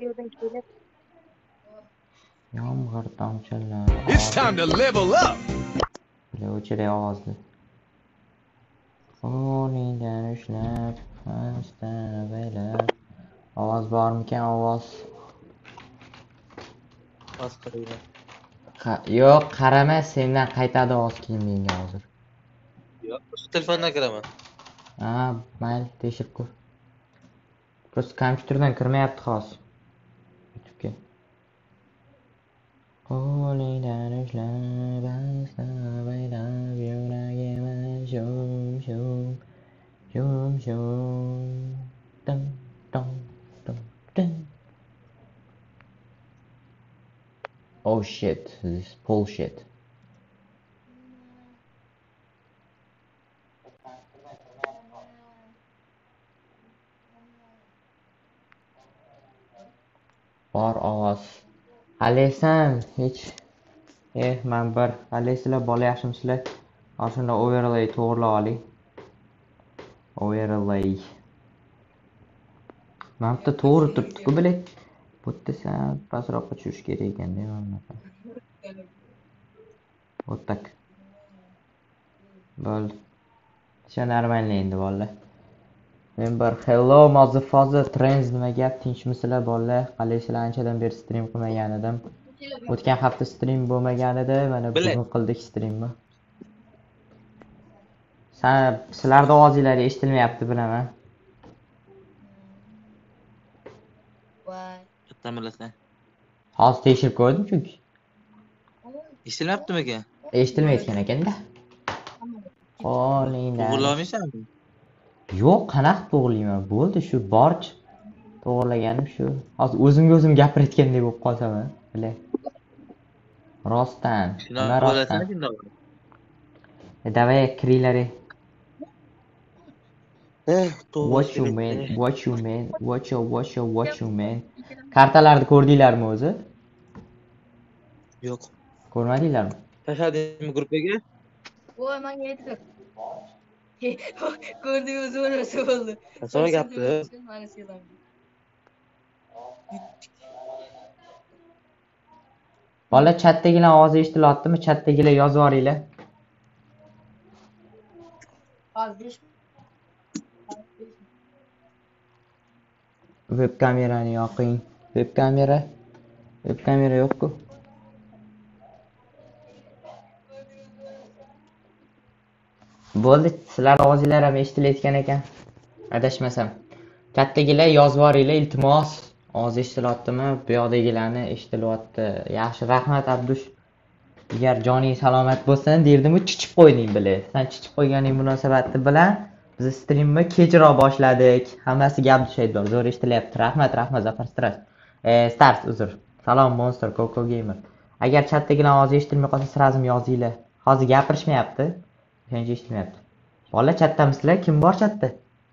Yomg'ir tomchilari It's time to level up. o'chiray ovozni. Qo'lingdan ushlab, asta baylab. Ovoz bormikan, ovoz? Yo'q, qarama, sendan qaytadi ovoz keyin menga hozir. Yo'q, shu telefondan kiraman. Ha, mayli, tekshirib ko'r. Prosta kompyuterdan kirmayapti hozir. YouTube'ga. Qo'lingdan ushlab, asta baylab, yuragimni shum-shum, shum-shum. Dum, dum, dum, dum. Oh shit, this is bullshit. Bor ovoz. Alesan, hech. Men bir. Alesizlar, bola yaxshimisizlar? Shunda overlay to'g'rilab oling. Overlay. Mana bu to'g'ri turibdi-ku, bilet. Bu yerda sal pastroqqa tushish kerak ekan-da, mana bunaqa. Вот так. Bo'ldi. Shu normalniy endi bolalar. Men bir hello motherfucker trends nima gap, tinchmisizlar bolalar? Qalaysizlar? Anchadan beri stream qilmagan edim. O'tgan hafta stream bo'lmagan edi, mana bugun qildik streamni. Sizlarda ovozinglar eshitilmayapti, bilaman. Qayerdan bilasan? Hozir tekshirib ko'rdim chunki. Eshitilyaptimi ekan? Eshitilmayotgan ekanda. Qo'lingdan. To'g'rilamaysanmi? Yo'q, qanaqa to'g'rilayman? Bo'ldi, shu borch. To'g'rilaganim shu. Hozir o'zimga o'zim gapirayotgandek bo'lib qolsam, bilay. Rostdan. Nima rostdan? Давай kiringlar. What you mean? What you mean? What you mean? Kartalarni ko'rdinglarmi o'zi? Yo'q. Ko'rmadinglarmi? Tashladingmi gruppaga? Voy, menga aytdi. Ko'rding o'zi o'lmasa bo'ldi. Qanaqa gapdi? Bola chatdagilar ovozi eshitilyaptimi? Chatdagilar yozib yuboringlar. Web kamerani yoqing. Web kamera yo'q-ku. Bo'ldi, sizlar ovozinglar ham eshitilayotgan ekan. Adashmasam. Kattagilar yozib yuboringlar, iltimos. Ovoz eshitilyaptimi? Bu yoqdagilarni eshitilyapti. Yaxshi, rahmat Abdush. Agar joning salomat bo'lsin, derdim-ku, chichib qo'yding bile. Sen chichib qo'yganing munosabati bilan biz streamni kechroq boshladik. Hammasi gap dushaydi, zo'r eshitilyapti. Rahmat, Zafar Stars, uzr. Salom Monster Coco Gamer. Agar chatdagilar ovozi eshitilmay qolsa, siz yozinglar. Hozir gapirishmayapti. Hech eshitmayapti. Bola chatdamisizlar? Kim bor chatda?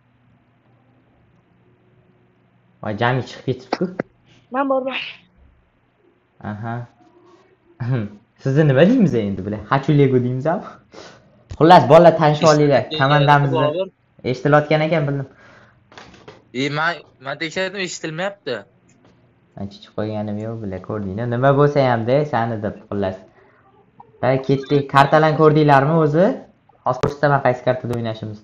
Voy, jami chiqib ketibdi-ku. Men borman. Aha. Sizni nima deymiz endi bular? Hachulego deymizmi? Xullas, bolalar tanishib olinglar. Komandamizni eshitilayotgan ekan, bildim. Men tekshirdim, eshitilmayapti. Men chiqib qo'yganim yo'q, bular ko'rdinglar. Nima bo'lsa ham-da, sani deb xullas. Ketdik. Kartalarni ko'rdinglarmi o'zi? Hozir ko'rsataman qaysi kartada o'ynashimizni.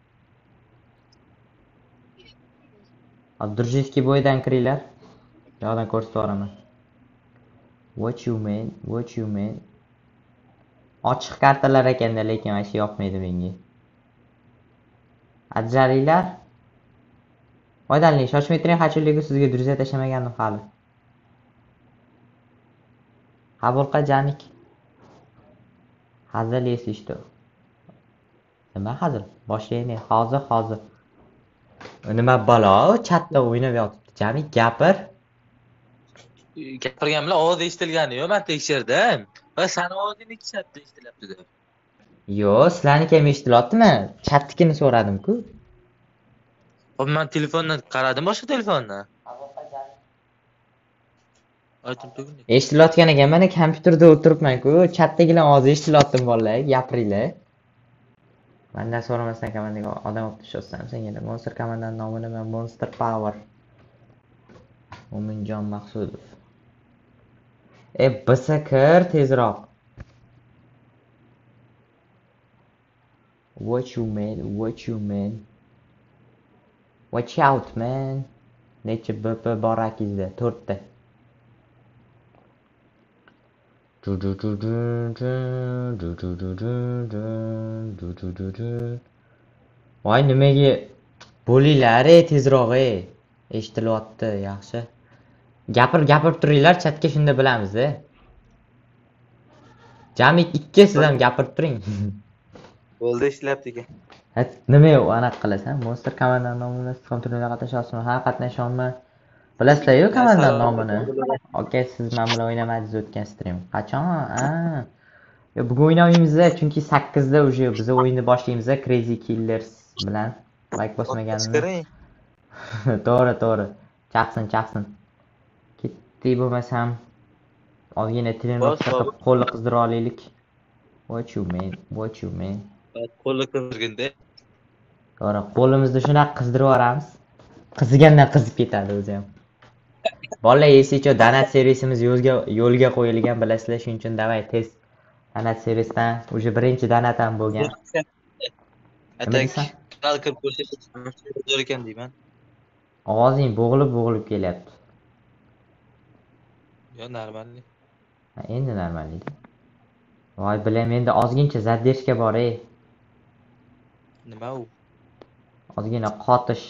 Abdurjizki bo'yidan kiringlar. Yo'qdan ko'rsatib yuboraman. What you mean? Ochiq kartalar ekanda, lekin mana shu yoqmaydi menga. Ajraringlar. Foydali, shoshmay turing, hachulligu sizga druziya tashlamagandim hali. Qabul qil, Janik. Hazil esishdi. Nima hazil? Boshlaylik. Hozir. Nima balo? Chatda o'ynab yotibdi. Janik, gapir. Gapirgan bilan ovoz eshitilgani yo'q, men tekshirdim. Va sani ovozing ikki chatda eshitilyapti deb. Yo'q, sizlarniki ham eshitilyaptimi? Chatnikini so'radim-ku. Hop, men telefondan qaradim, boshqa telefondan. Aytdim tuguni. Eshitilayotgan ekan, mana kompyuterda o'tiribman-ku. Chatdagilar ovozi eshitilyaptimi bolalar? Gapiringlar. Mendan so'ramasdan komandaga odam olib tashlasan, senga Monster komandaning nomi nima? Monster Power. Mo'minjon Maqsudov. Bisa kir tezroq. What you mean? What you mean? Watch out man. Necha BP bor akizda? 4 ta. Voy nimaga bo'linglar tezroq eshitilyapti yaxshi. Gapirib turinglar chatga shunda bilamiz-da. Jami 2 siz ham gapirib turing. Bo'ldi ishlayapti ekan. Nima anaqa qilasan? Monster komandan nomini istiqom turnirida qatnashyapsizmi? Ha, qatnashyapman. Bilasizlar-ku komandan nomini. Okay, siz men bilan o'ynamadingiz o'tgan stream. Qachon? Bugun o'ynamaymiz-da, chunki 8 da уже biz o'yinni boshlaymiz Crazy Killers bilan. Like bosmaganimni. To'g'ri. Chaqsin. Ketdi bo'lmasam ozgina trenировка qilib qo'lni qizdira olaylik. What you mean? Qo'lni qizdirganda. To'g'ri, qo'limizni shunaqa qizdirib yuboramiz. Qizigandan qizib ketadi o'zi ham. Bolalar esicho donat servisimiz yo'lga qo'yilgan bilasizlar, shuning uchun davay tez donat servisdan уже birinchi donat ham bo'lgan. Atak kanal kirib ko'rsatish ekan deyman. Ovozing bo'g'ilib kelyapti. Yo, normal. Endi normal edi. Voy bilaman, endi ozgincha zadержка bor Nima u? Ozgina qotish.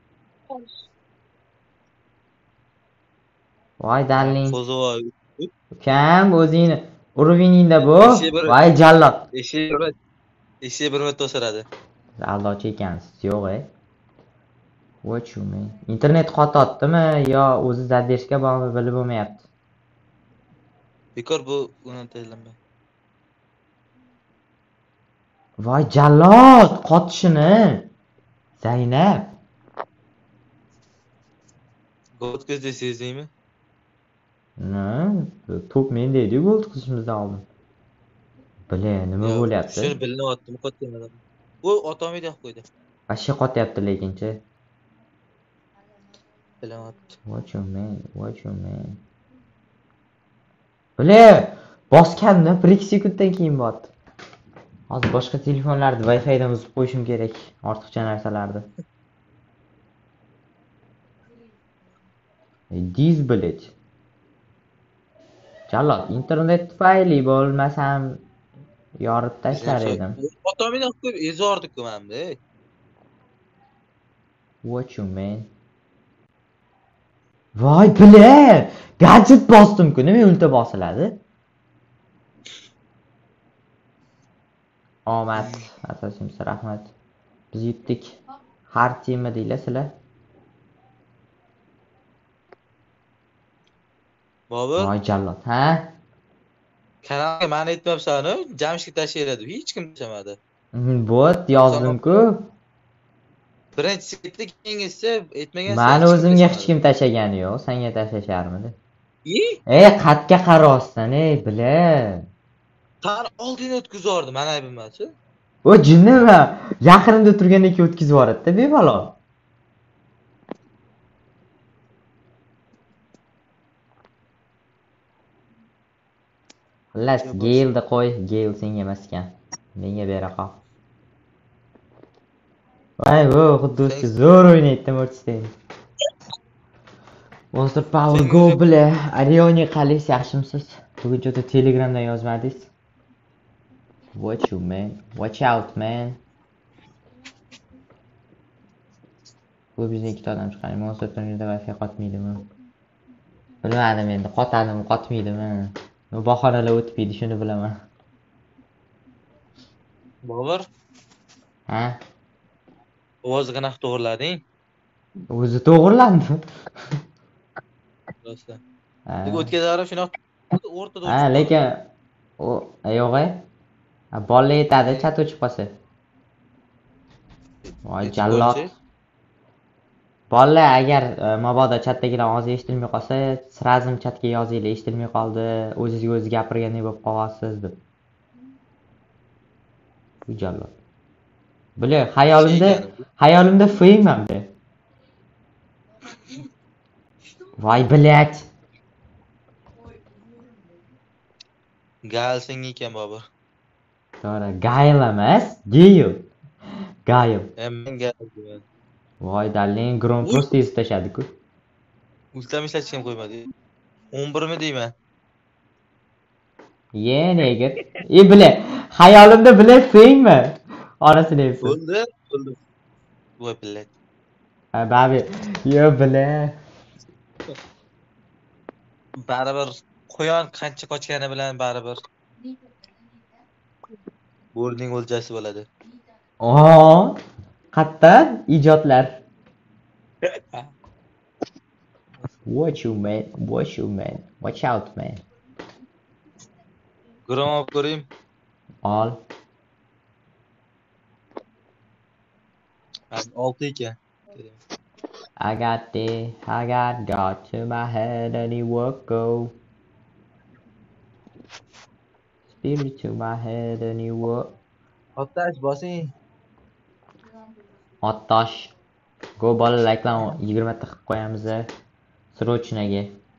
Voy darling. Qo'zovoy. Kam o'zingni urviningda bu. Voy jallod. Eshik bir marta o'siradi. Aldochi ekansiz, yo'q What you mean? Internet qototdimi yo o'zi zadержка bormi bilib bo'lmayapti. Bekor bu uni tayinlanmay. Voy jallod, qotishini. Zaynab. O'tkazdi sezdingmi? Top menda edi gol o'tkazishimizdan oldin. Nima bo'lyapti? Shuni bilinyaptimi qotganlar. U otomida qo'yib qo'ydi. Ashi qotyapti lekinchi. Bilinyapti. What you mean? Bosganni 1-2 sekunddan keyin botdi. Hozir boshqa telefonlarni Wi-Fi dan uzib qo'yishim kerak, ortiqcha narsalarni. Diz bilet. Jallod, internet tufayli bo'lmasam yorib tashlar edim. Otomida qo'yib ezordi-ku menimda. What you mean? Voy gadjet bosdim-ku, nima ulta bosiladi? Omad, asosiysi rahmat. Biz yutdik. Har tema deylar sizlar. Bobur. Voy jallod, ha? Kanalga ma'ni aytmayapsan-ku, Jamshid tashlaydi, hech kim tashamadi. Bot yozdim-ku. Birinchi setda keyingisi aytmagan. Meni o'zimga hech kim tashagani yo'q, senga taslasharmidi? Qatga qarosdan, bila. Tan oldini o'tkazardi, mana bilmachi. O jinnimi? Yaqinimda turgandan keyin o'tkazib yuboradi-da, bemalol. Xullas, Gail'ni qo'y, Gail senga emas ekan. Menga bera qol. Voy, bu xuddi o'zi zo'r o'ynaydi, mo'rtisday. Monster Power Go bilan Arioni qalis yaxshimisiz? Buguncha Telegramdan yozmadingiz. What you mean? Watch out, man. Bu bizning ikkita odam chiqqan. Monster turnirida Wi-Fi qotmaydimi? Bilmadim endi, qotadimi, qotmaydimi? Bahonalar o'tib edi, shuni bilaman. Bobur. Ha? Ovozni qanaqa to'g'rilading? O'zi to'g'rilandi. Rostdan. Nega o'tkazarib shunaqa o'rtada Ha, lekin yo'q bolla yetadi, chat o'chib qolsa. Voy jallod. Bolla agar mabodo chatdagilar ovozi eshitilmay qolsa, srazim chatga yozinglar, eshitilmay qoldi, o'zingizga o'zi gapirgandek bo'lib qolasiz deb. Bu jallod. Hayolimda feyman-da. Voy, блядь. Galsing ekan Bobur. To'g'ri, Gail emas, Gail. Gail. Men gal deman. Voy, dalning grom просто ezib tashadi-ku. Ultam ishlatishga ham qo'ymadi. 11 mi deyman? Ye, nega? Bile, hayolimda bile Fengmi? Orasini hepsi. Bo'ldi. Voy billat. Ha, babi. Yo, bile. Baribir qo'yon qancha qochgani bilan baribir bo'rining o'ljasi bo'ladi. Qattan ijodlar. Watch you, man. Watch out, man. Grom olib ko'rayim. Ol. 6 ekan. I got to my head and it work go. Spirit to my head and it work. Otash bosing. Ottash. Go bolalardan 20 ta qilib qo'yamiz. Srochnaga.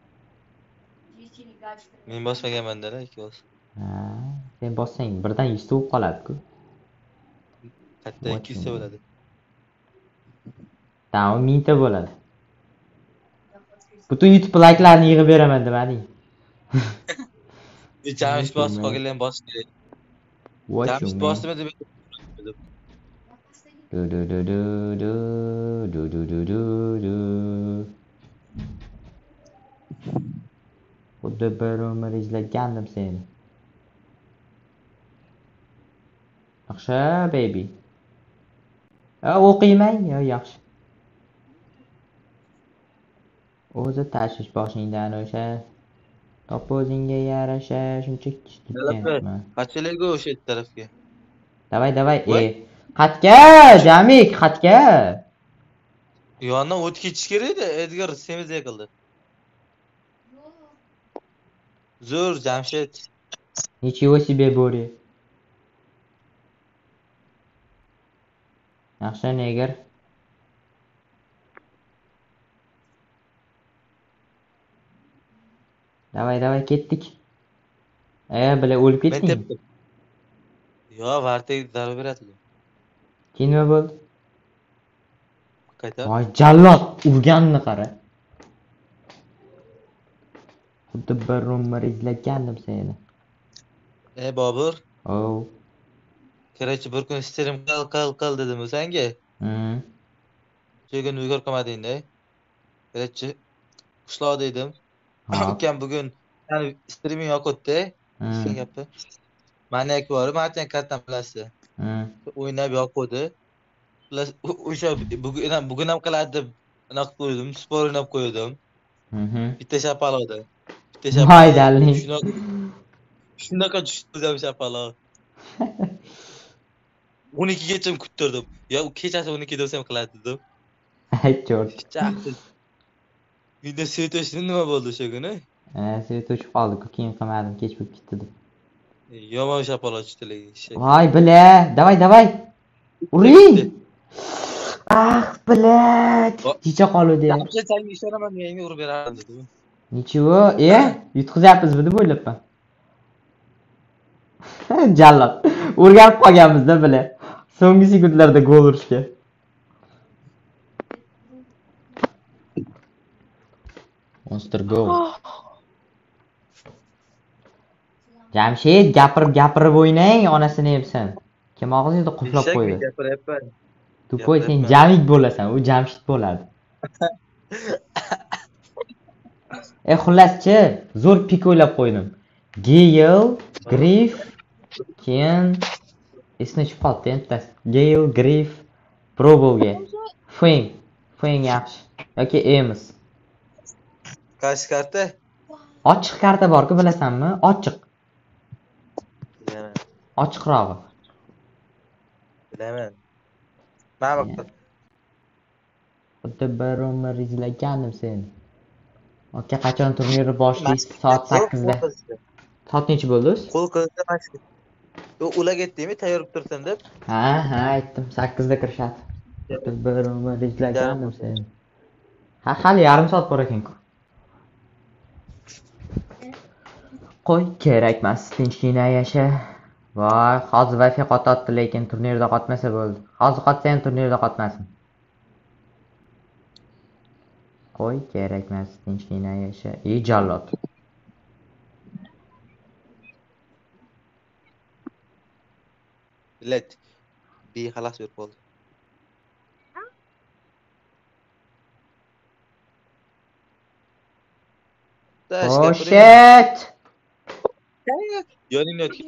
Men bosmaganman-da, ikki bos. Ha, sen bossang birdan 100 ta bo'lib qoladi-ku. Katta 200 ta bo'ladi. Tamam, 1000 ta bo'ladi. Butun YouTube like'larni yig'ib beraman demading. Jamish bosib qolganlar bosish kerak. Watch you, Jamish man. bosdimi deb. Du. Xuddi bir umr izlagandim seni. Yaxshi, baby. O'qiyman, yaxshi. O'zi tashish boshingdan o'sha. Top o'zingga yarasha, shunchaki tutganman. Qachonlarga o'sha tarafga? Давай. Xatga, Jamik, xatga. Yondan o't ketish kerak edi. Edgar semiz yiqildi. Zo'r Jamshid. Ничего себе, Bori. Yaxshi, neger. Давай, ketdik. Bile o'lib ketding. Yo, vartega zarba beradi. Keyin nima bo'ldi? Qayta. Voy, jallod, urganini qara. Xuddi bir umr izlagandim seni. Bobur. Kerakchi bir kun stream qil dedim senga. Shu kun uyga qolmading-da. Kerakchi qishloq dedim. Ukam bugun yani streaming yo'qotdi. Sen gapi. Maniyak bor, Martin kartam bilasiz. O'ynab yo'qodi. O'sha bugun ham qiladi deb aniq qo'ydim, spor o'ynab qo'ydim. Bitta shapaloqda. Voy dalning. Shunaqa tushdim shapaloq. 12 gacha kuttirdim. Yo, kechasi 12 desam qiladi dedim. Aytchort. Video svetishni nima bo'ldi o'sha kuni? Svet o'chib qoldi-ku, keyin qilmadim, kech bo'lib ketdi deb. Yomon shapaloq tushdi. Voy, bile, давай. Uring. Блядь. Kecha qoluvdi. Yaxshi, senga ishonaman, menga urib beraman dedim. Ничего, yutqizyapmizmi deb o'ylabman. Jallod. O'rganib qolganmiz-da, bile. So'nggi sekundlarda gol urishga. Monster go. Jamshid, gapirib o'ynang, onasini yebsan. Kim og'zingda quflab qo'ydi? Gapiryapman. Tupoy, sen Jamik bo'lasan, u Jamshid bo'ladi. Xullas-chi, zo'r pik o'ylab qo'ydim. Gale, Griff, keyin esni chiqib qoldi endi. Gale, Griff, Proboga. Feng yaxshi. Yoki Emiz. Qaysi karta? Ochiq karta bor-ku, bilasanmi? Ochiq. Bilaman. Ochiqrog'i. Bilaman. Mana bak. Xuddi bir umr izlagandim seni. Aka, qachon turnirni boshlaysiz? Soat 8da. Soat necha bo'ldi? Qo'l qilsa mashq. Yo, ular ketdingmi, tayyorib tursin deb? Ha, aytdim, 8da kirishadi. Xuddi bir umr izlagandim seni. Hali yarim soat bor ekan-ku. Qo'y, kerakmas, tinchgina yasha. Voy, hozir Wi-Fi qotadi, lekin turnirda qotmasa bo'ldi. Hozir qotsa ham turnirda qotmasin. Qo'y, kerakmas, tinchgina yasha. Jallod. Let. Xalas berib qoldi. Oh shit! Yoningni o'tdi.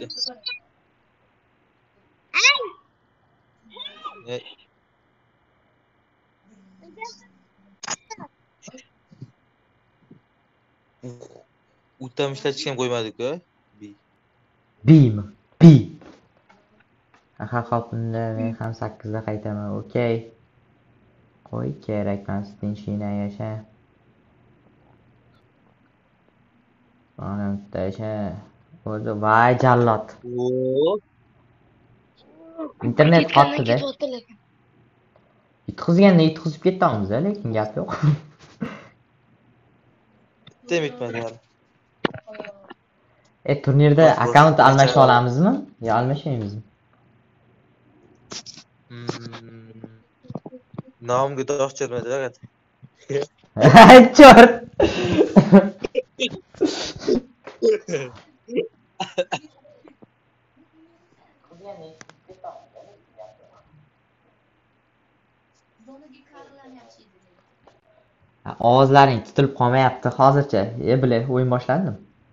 Utam ishlatishga ham qo'ymadik-ku. Bimi? B. Aha, hop, unda men ham 8 da qaytaman. Okey. Qo'y, kerakmas, tinchgina yasha. Mana tasha. O'zi voy jallod. Internet qotdi-da. Yutqizganda yutqizib ketamiz, lekin gap yo'q. Demetmadi hali. Turnirda akkaunt almasha olamizmi? Yo, almashaymizmi? Nomga do'q chermadi faqat. Chort. Ovozlaring tutilib qolmayapti hozircha. Bilay, o'yin boshladim.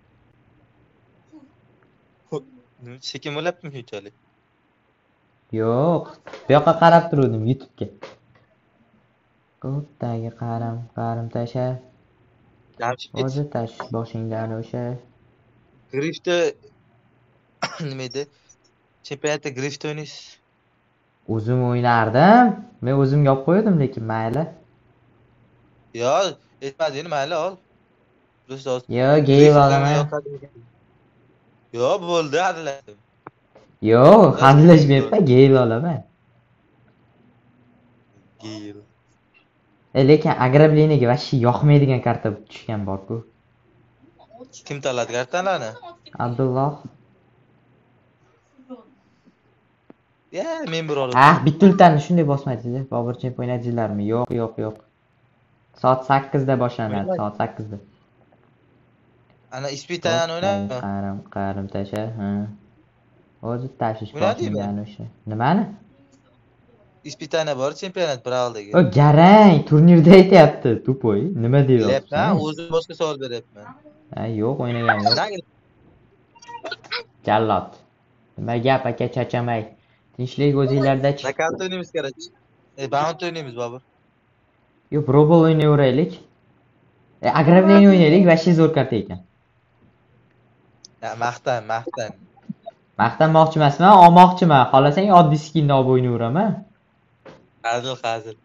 Sekin bo'lyaptimi shunchalik? Yo'q, bu yoqqa qarab turdim YouTube'ga. Ko'pdagi qarim tasha. O'zi tash boshingdan o'sha. Griftda nima edi? Chempionatda grift o'ynaysiz. O'zim o'ynardim. Men o'zim yopib qo'ydim, lekin mayli. Yo, aytmadingmi, mayli ol. Yo, geyv olaman. Yo, bo'ldi, hazillashdim. Yo, hazillashmayapman, geyv olaman. Geyv. Lekin ограблениyaga vashi yoqmaydigan karta tushgan bor-ku. Kim tanladi kartalarni? Abdulloh. Ya, men bir olaman. bitta ultani shunday bosmaydingiz, Boburjon o'ynadinglarmi? Yo'q. Soat 8 da boshlanadi, soat 8 da. Ana ispitani o'ynaymi? Qarim tasha, ha. O'zi tashish boshlangan o'sha. Nimani? Ispitani bor, chempionat Braaldagi. O garang, turnirda aytayapti, tupoy. Nima deyapti? Ha, o'zim boshqa savol beryapman. Yo'q, o'ynagan yo'q. Jallod. Nima gap aka, chachamay. Tinchlik o'zinglarda. Nakalt o'ynaymiz kerak. Bound o'ynaymiz Bobur. Yo, probol o'ynayveraylik. Ограбление o'ynaylik, vashi zo'r karta ekan. Ya, maqtan. Maqtanmoqchi emasman, olmoqchiman. Xohlasang oddiy skinni olib o'ynayveraman. Hazil.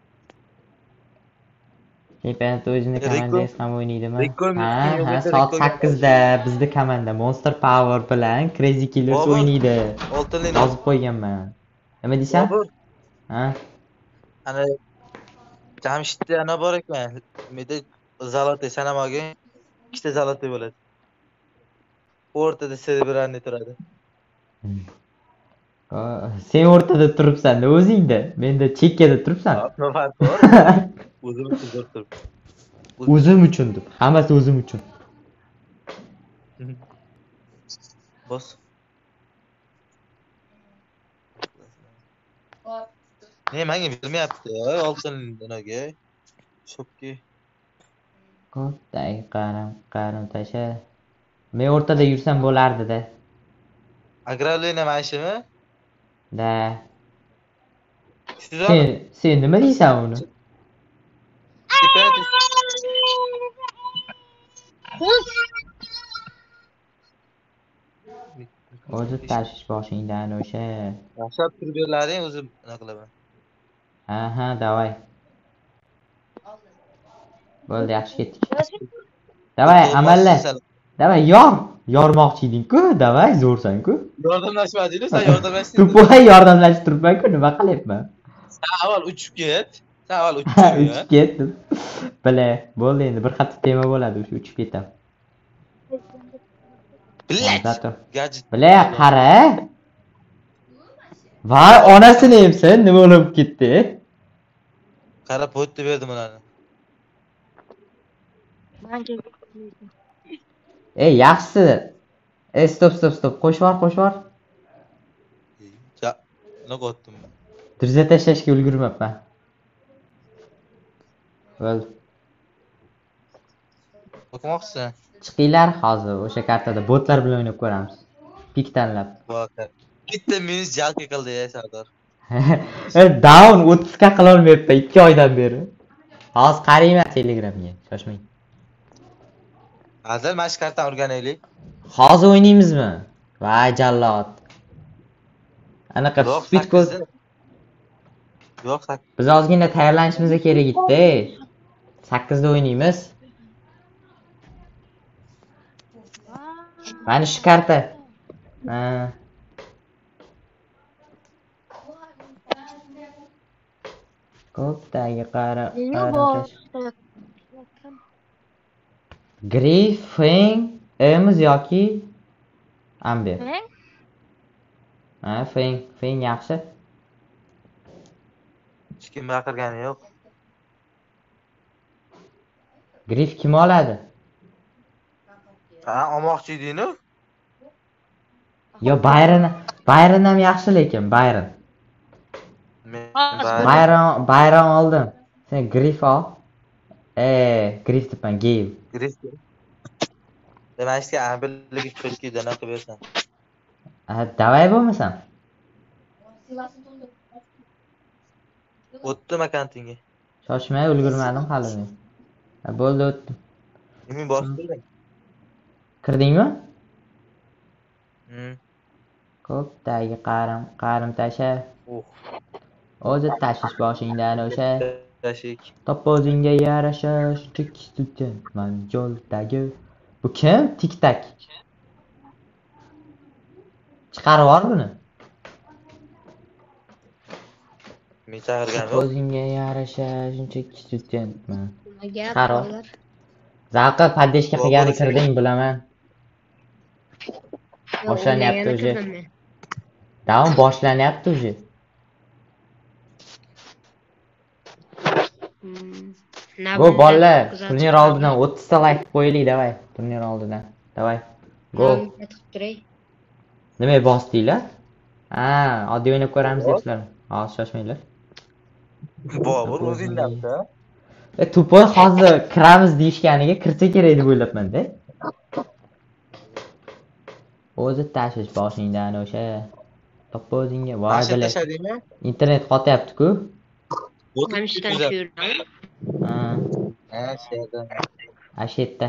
Chempionat o'zini komandangiz ham o'ynaydimi? Ha, soat 8 da bizda komanda Monster Power bilan Crazy Killers o'ynaydi. Oltinlik yozib qo'yganman. Nima deysan? Ha? Ana Jamshidda ana bor ekan. Menda zalotoy sanamogin. Ikkita zalotoy bo'ladi. O'rtada serberani turadi. Sen o'rtada turibsan-da o'zingda. Menda chekkada turibsan. Nima farqi bor? O'zim uchun turib. O'zim uchun deb. Hammasi o'zim uchun. Bos. Ne menga bermayapti. Oltinlinaga. Shopki. Qo'pday qarim tasha. Men o'rtada yursam bo'lardi-da. Agrarlina mashimi? Da. Sen nima deysan uni? O'zi tashish boshingdan o'sha. Yaxshilab turib berlaring, o'zim nima qilaman. Ha, davay. Bo'ldi, yaxshi ketdik. Davay, amalla. Davay, yormoqchi eding-ku, davay, zo'rsan-ku. Yordamlashmadingmi? Sen yordamlashding. Tupoy yordamlashib turibman-ku, nima qilyapman? Sen avval uchib ket. Uchib ketdim. Bo'ldi, endi bir xato tema bo'ladi, o'sha uchib ketam. Blять! Zato. Gadget. Bile qara. Voy, onasini emsin, nima bo'lib ketdi? Qara pot deb berdim ularni. Man ke. Ey, yaxshisi. Ey, stop. Qo'shib yubor. Ja, nima qotdim? Dirza tashlashga ulgurmabman. Bo'ldi. O'qimoqchisan? Chiqinglar hozir o'sha kartada botlar bilan o'ynab ko'ramiz. Pik tanlab. Voqea. Bitta minus jalka qildi ya Sardor. Down 30 ga qila olmayapman 2 oydan beri. Hozir qarayman Telegramga, shoshmang. Hozir mana shu kartani o'rganaylik. Hozir o'ynaymizmi? Voy jallod. Anaqa Yo'q, speed code. Yo'q, Biz ozgina tayyorlanishimiz kerak edi. 8 da o'ynaymiz. Mana shu karta. Ha. Ko'pdagi qara. Griffin emiz yoki Amber. Ha, Feng yaxshi. Hech kim baqirgani yo'q. Griff kim oladi? Ha, olmoqchi eding-ku? Yo, Bayron ham yaxshi lekin, Bayron. Bayron oldim. Sen Griff ol. Griff debman, Gale. Griff. Demak, ishga Amberligi cho'tkida nima qilib bersan? Davay bo'lmasam. O'tdim akantingga. Shoshmay ulgurmadim hali men. Bo'ldi, o'tdim. Men bosib kirding. Kirdingmi? Hmm. Ko'pdagi qarim tasha. O'zi tashish boshingdan o'sha. Tashik. Top o'zingga yarasha, shunchaki studentman yo'ldagi. Bu kim? Tik-tak. Chiqarib yubor buni. Men chaqirganim Top yo'q. o'zingga yarasha, shunchaki studentman. Nimaga? Chiqarib yubor. Zalqa paddeshga qilgani kirding, bilaman. Boshlanyapti o'zi. Davom boshlanyapti o'zi. Go bolalar, turnir oldidan 30 ta like qo'yaylik, davay. Turnir oldidan. Davay. Go. Nima bosdinglar? Ha, oddiy o'ynab ko'ramiz debsizlarmi? Hozir shoshmanglar. Bobur o'zingdan-da. Tupoy hozir kiramiz deyishganiga kirsa kerak deb o'ylabman-da. O'zi tashish boshingdan o'sha. Top o'zingga voy bila. Internet qotyapti-ku. Hamishdan ko'rdim. Ha, Shayda. ashetta.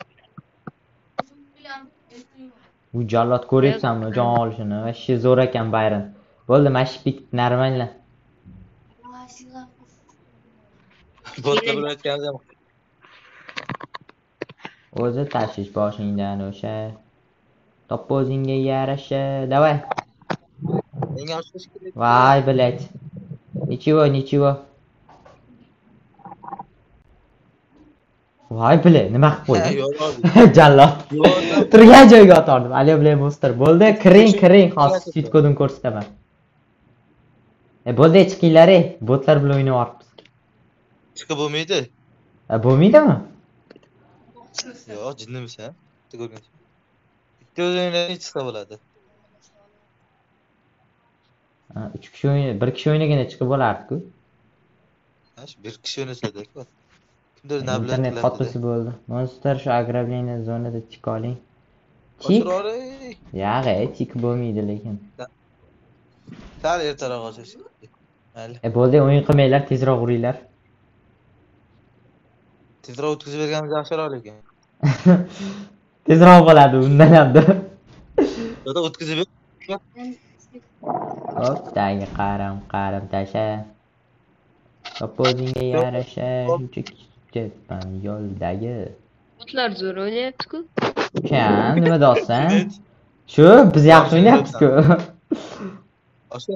Bu jallod ko'ryapsanmi jon olishini? Va shi zo'r ekan Bayron. Bo'ldi, mashpik normalna. Botlar bilan o'tganimiz ham. O'zi tashish boshingdan o'sha. Top o'zingga yarasha. Davay. Menga oshish kerak. Voy, блядь. Ничего. Voy, блядь, nima qilib qo'yding? Jallod. Turgan joyga otardim. Aliyo bilan monster. Bo'ldi, kiring. Hozir speed kodini ko'rsataman. Bo'ldi, chiqinglar, botlar bilan o'ynayapmiz. Chiqib bo'lmaydi. Bo'lmaydimi? Yo'q, jinnimisan? Bitta ko'rgan. Bitta o'zingdan chiqsa bo'ladi. 3 kishi o'ynay, 1 kishi o'ynaganda chiqib bo'lardi-ku. Hash, 1 kishi o'ynasada-ku. Kimdir nima bilan Internet qotisi bo'ldi. Monster shu ограбление zonada tik oling. Tik. Yo'q, tik bo'lmaydi lekin. Sal ertaroq ochish. Mayli. Bo'ldi, o'yin qilmanglar, tezroq uringlar. Tezroq o'tkazib berganimiz yaxshiroq lekin. Tezroq bo'ladi undan ham-da. Yo'q, o'tkazib ber. Ko'pdagi qarim tasha. Top o'zingga yarasha, shunchaki ketman yo'ldagi. Botlar zo'r o'ynayapti-ku. Kim, nima deyapsan? Shu, biz yaxshi o'ynayapmiz-ku. Osha.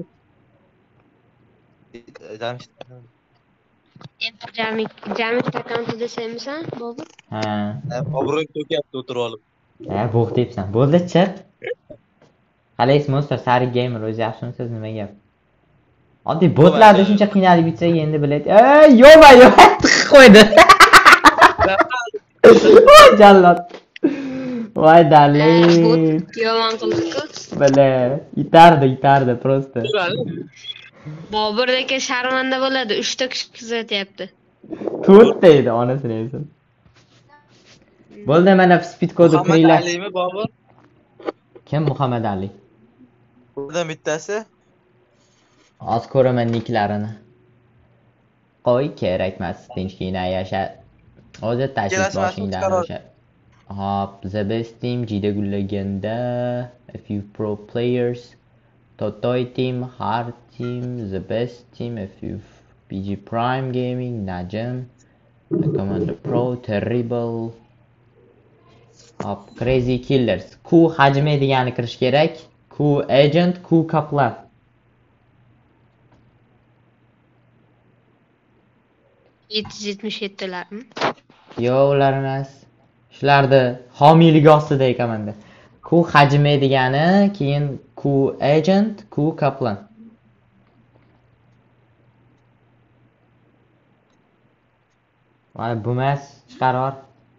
Jamik akkauntida senmisan, Bobur? Ha. Obro'ng to'kyapti o'tirib olib. Bo'q deyapsan. Bo'ldi, chiq. Qalaysiz Monster, Sari Gamer o'zi yaxshimisiz, nima gap? Oddiy botlarda shuncha qiynalib yursak endi biladi. Yo'ma, tiqib qo'ydi. Voy jallod. Voy darling. Yomon qildi-ku. Bale, itardi просто. Bobur aka sharmanda bo'ladi. 3 ta kishi kuzatyapti. 4 deydi onasini esa. Bo'ldi, mana speed kodni Muhammad kiringlar. Alimi Bobur. Kim Muhammad Ali? Bundan bittasi. Hozir ko'raman niklarini. Qo'y, kerakmas, tinchgina yasha. O'zi tashlab boshingdan o'sha. Hop, the best team jida gullaganda, a few pro players, Totoy team, hard team, the best team, a few PG Prime Gaming, Najm, Commander Pro, Terrible, hop, Crazy Killers. Q hajmi degani kirish kerak. Q Agent, Q Kaplan. $777'larmi? Yo'q, ular emas. Shularni homiyligi ostida ekanman-da. Q hajmi degani, keyin Q Agent, Q Kaplan. Mana bu emas, chiqarib yubor.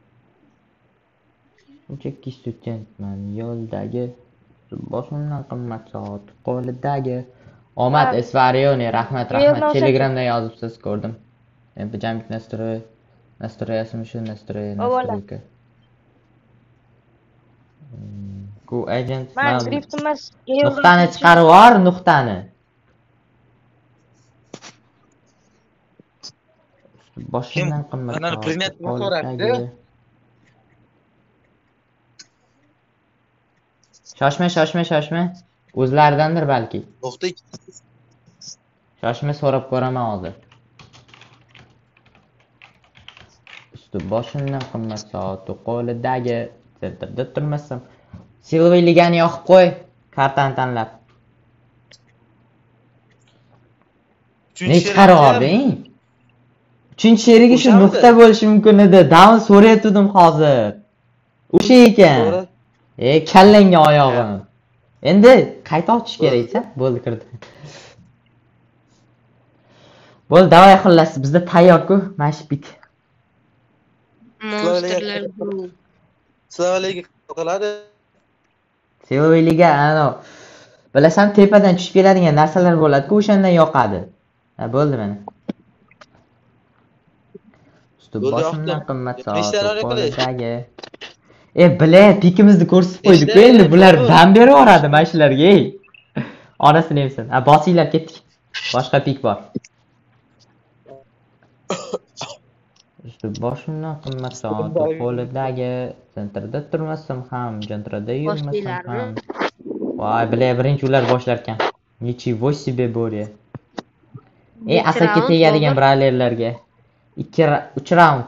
Unchaki studentman, yo'ldagi boshimdan qimmat soat qo'lidagi. Omad Esvarioni, rahmat. Telegramda yozibsiz, ko'rdim. Pijamik nastroyasimi shu nastroyka. Q agent. Men grift emas. Nuqtani chiqarib yubor, nuqtani. Boshimdan qimmat. Mana prezident so'rabdi. Shoshma. O'zlaridandir balki. To'xta. Shoshma, so'rab ko'raman hozir. Boshimdan qimmat soati qo'lidagi sentrda turmasam. Silva ligani yoqib qo'y, kartani tanlab. Ne chiqarib olding? 3-sherigi shu nuqta bo'lishi mumkin edi. Down so'rayotgandim hozir. O'sha ekan. Kallangga oyog'im. Endi qayta ochish kerak-a? Bo'ldi, kirdi. Bo'ldi, davay xullas, bizda tayyor-ku, mashpik. Monsterlar. Slavaliga qiladi. Silva ano bilasan, tepadan tushib keladigan narsalar bo'ladi-ku, o'shandan yoqadi. Bo'ldi mana. Boshimdan qimmat soatdagi. Bilay, pikimizni ko'rsatib qo'ydik-ku, endi bular dam berib yuboradi mana shularga. Onasini yemsin. Bosinglar, ketdik. Boshqa pik bor. Boshimdan qimmat soati qo'lidagi, sentrda turmasam ham, jantrada yurmasam ham. Voy, bilay, birinchi ular boshlar ekan. Ничего себе, Боря. Asabga tegadigan bralerlarga. 3 raund.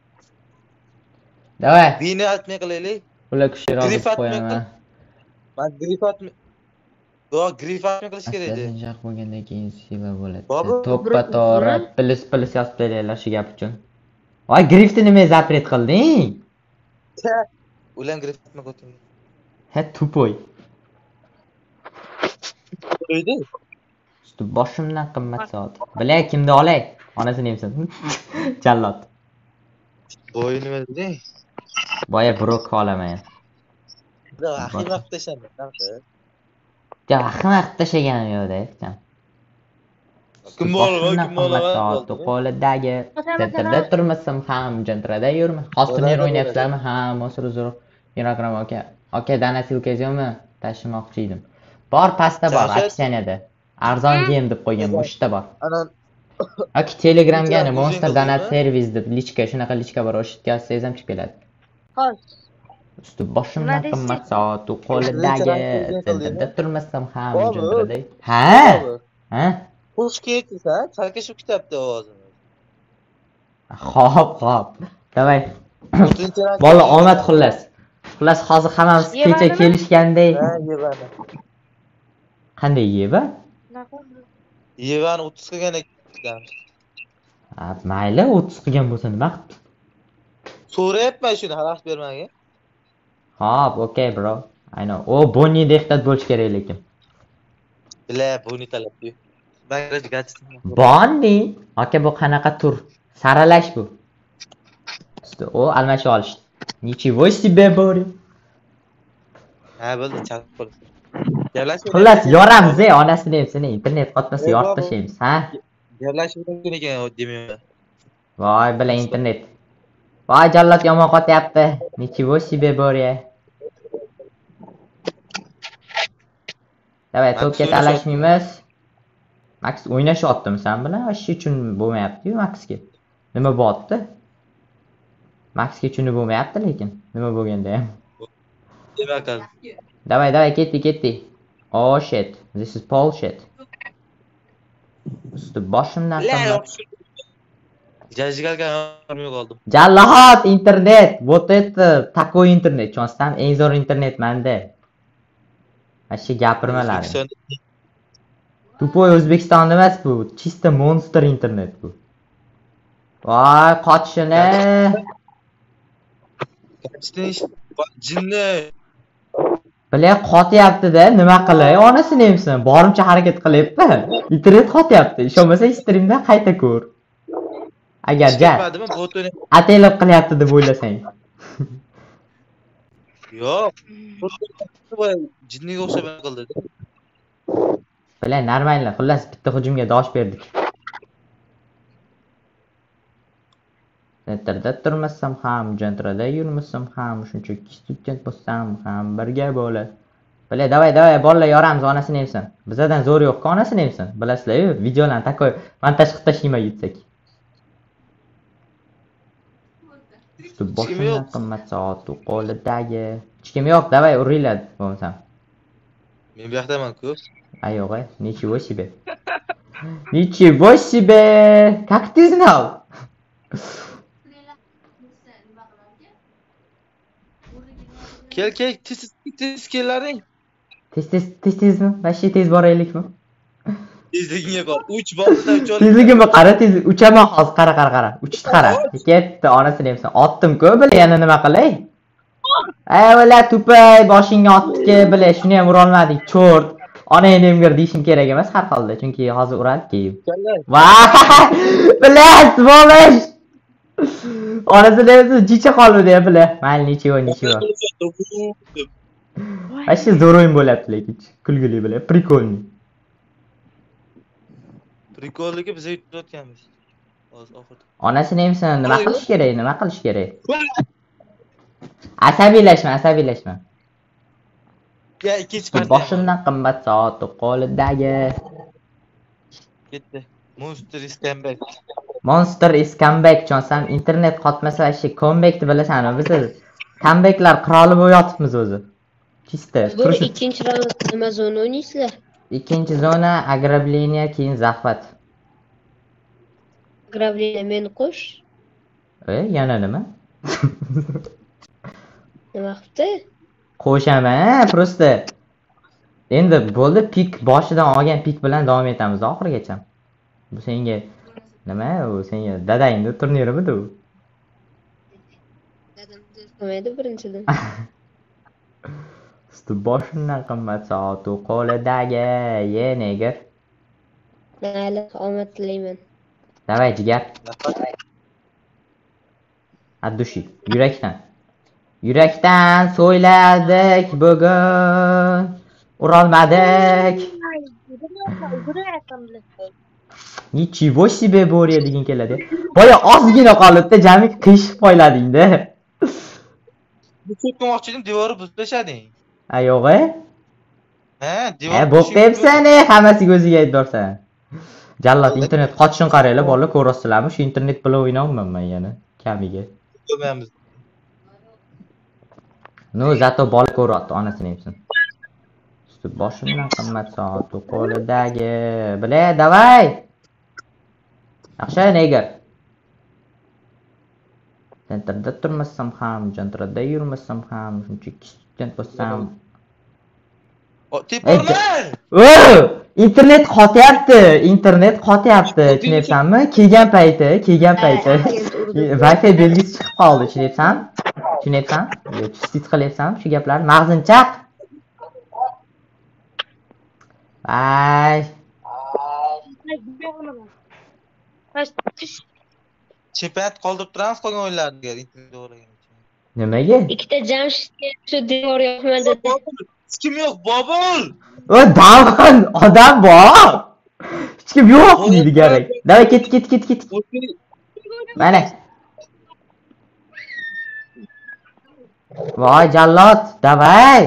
Davay. Bini atmay qilaylik. Ular kuchliroq deb qo'yaman. Men grifat qilish kerak edi. Janjaq bo'lgandan keyin Silva bo'ladi. To'ppa to'g'ri, pilis yozib beraylar shu gap uchun. Voy, griftni nima zapret qilding? Ulan grifatni ko'ting. Tupoy. Qo'ydi. Boshimdan qimmat soat. Bilay, kimni olay? Onasini yemsin. Jallod. Bo'y nima deding? Boya brok olaman. Vahim vaqt tashladim. Ya, vahim vaqt tashlaganim yo'q-da, ekan. Kim bor, qo'lidagi sentrda turmasam ham, jantrada yurma. Hozir turnir o'ynayapsizlarmi? Ha, Mosruzur. Instagram aka, dana silkazyomi? Tashimoqchi edim. Bor, pastda bor, aksiyada. Arzon game deb qo'ygan, bu ishda bor. Aka, Telegramga Monster Donat Service deb lichka, shunaqa lichka bor, o'shga yozsangiz ham chiqib keladi. Xo'sh. Boshimdan qimmat soat qo'lidagi sentrda turmasam ham, jantrada. Ha? Xush kelibsiz-a? Chalkashib ketyapti ovozimiz. Xo'p. Davay. Bola, omad xullas. Xullas, hozir hammamiz kecha kelishganday. Qanday yeva? Yevani 30 qilgan ekan. Mayli, 30 qilgan bo'lsa nima qilibdi? So'rayapman shuni, xalaqit bermagin. Hop, okay bro. I know. O Bonnie'de ehtiyot bo'lish kerak lekin. Bile Bonnie talabdi. Ben gachdim. Bonnie? Aka bu qanaqa tur? Saralash bu. O almashib olishdi. Nичего себе bori. Ha bo'ldi, chalib qol. Gaplashib. Xullas yoramiz, onasini ham seni internet qotmasa yorib tashlaymiz, ha? Gaplashib mumkin ekan demayman. Voy, bila internet. Voy, jallod yomon qotyapti. Nичего себе bori. Davay, to'pga talashmaymiz. Max o'ynashyaptimi sen bilan? Ish uchun bo'lmayapti-yu Maxga. Nima bo'pti? Maxga uchun bo'lmayapti lekin. Nima bo'lganda ham. Demak, Davay, ketdi. Oh shit. This is bullshit. Usti boshimdan qimmat. Jajgalga yo'q oldim. Jallod internet. Вот это такой internet. Chonstam eng zo'r internet menda. Ashi gapirmalar. Tupoy O'zbekistonda emas bu. Чисто monster internet bu. Voy, qochishini. Jinni. Bilay qotyapti-da, nima qilay? Onasini emsin. Borimcha harakat qilyapti. Internet qotyapti. Ishonmasang streamdan qayta ko'r. Agar ataylab qilyapti deb o'ylasang. Yo'q. Jinniga o'xshab qildi. Bilay, normallar. Xullas bitta hujumga dosh berdik. Sentrda turmasam ham, jantrada yurmasam ham, shunchaki student bo'lsam ham birga bo'ladi. Bilay, davay, bolalar yoramiz, onasini emsin. Bizdan zo'r yo'q-ku, onasini emsin. Bilasizlar-ku, videolarni takoy montaj qilib tashlayman yutsak. Boshimdan qimmat soat qo'lidagi. Hech kim yo'q, davay, uringlar bo'lmasam. Men bu yoqdaman-ku. Ayo'g'a, ничего себе. Ничего себе. Как ты знал? Kel, tez kellaring. Tezmi? Vashi tez boraylikmi? Tezligingga qor. 3 bosda 3 ol. Tezligimni qara, tez uchaman hozir, qara. Uchdi qara. Ketdi, onasini emsin. Otdim-ku, bila yana nima qilay? Valla tupay, boshingga otdik, bila shuni ham ura olmadik. Cho'rt. Onangni emgir deyishim kerak emas har holda, chunki hozir uradi-ki. Voy! Bilas, bo'lish. Onasini emsin, jicha qoldi-ya, bila. Mayli, nичего. Ashi zo'r o'yin bo'lyapti lekin. Kulgili bila, prikolniy. Prikolligi biz yutayotganmiz. Hozir oxirda. Onasini emsin, nima qilish kerak? Asabiylashma. Ya, ikkinchi partiya. Boshimdan qimmat soat qo'lidagi. Ketdi. Monster is comeback. Chonsam internet qotmasa ashi comebackni bilasanmi? Biz comebacklar qiroli bo'yotibmiz o'zi. Chista. Bu ikkinchi raund nima zona o'ynaysizlar? Ikkinchi zona ограбление, keyin zahvat. Ограбление meni qo'sh. Yana nima? Nima qildi? Qo'shaman, просто. Endi bo'ldi, pik boshidan olgan pik bilan davom etamiz oxirigacha. Bu senga nima? U senga dadangning turnirimi bu? Dadam qilmaydi birinchidan. Boshimdan qimmat soat qo'lidagi, neger. Mayli, omad tilayman. Davay jigar. Addushi, yurakdan so'yladik bugun. Urolmadik. Nичего себе bo'riya degin keladi. Boya ozgina qolibdi, jami qiyshib qo'ylading-da. Bu cho'kmoqchi edim, devori buzib tashlading. Ayo'g'a? Ha, devor. Bo'p debsan, hammasiga o'ziga aytborsan. Jallod internet qochishini qaranglar, bolalar ko'rasizlarmi? Shu internet bilan o'ynayapman men yana kamiga. Ko'rmaymiz. No, zato bola ko'ryapti, onasini emsin. Boshimdan qimmat soat qo'lidagi. Bila, davay. Yaxshi, neger. Sentrda turmasam ham, jantrada yurmasam ham, shunchaki student bo'lsam. Internet qotyapti, tushunyapsanmi? Kelgan payti. Wi-Fi belgisi chiqib qoldi, tushunyapsan? tushunyapsanmi? His qilyapsanmi shu gaplarni? Mag'zing chaq. Ay, Chempionat qoldirib turamiz qolgan o'yinlarga internet o'g'irlagan uchun. nimaga? Ikkita Jamshidga shu devor yoqmadi. Hech kim yo'q, Bobur! O, davon odam bor. Hech kim yo'q deydi kerak. Davay ket. Mana. Voy jallod, davay.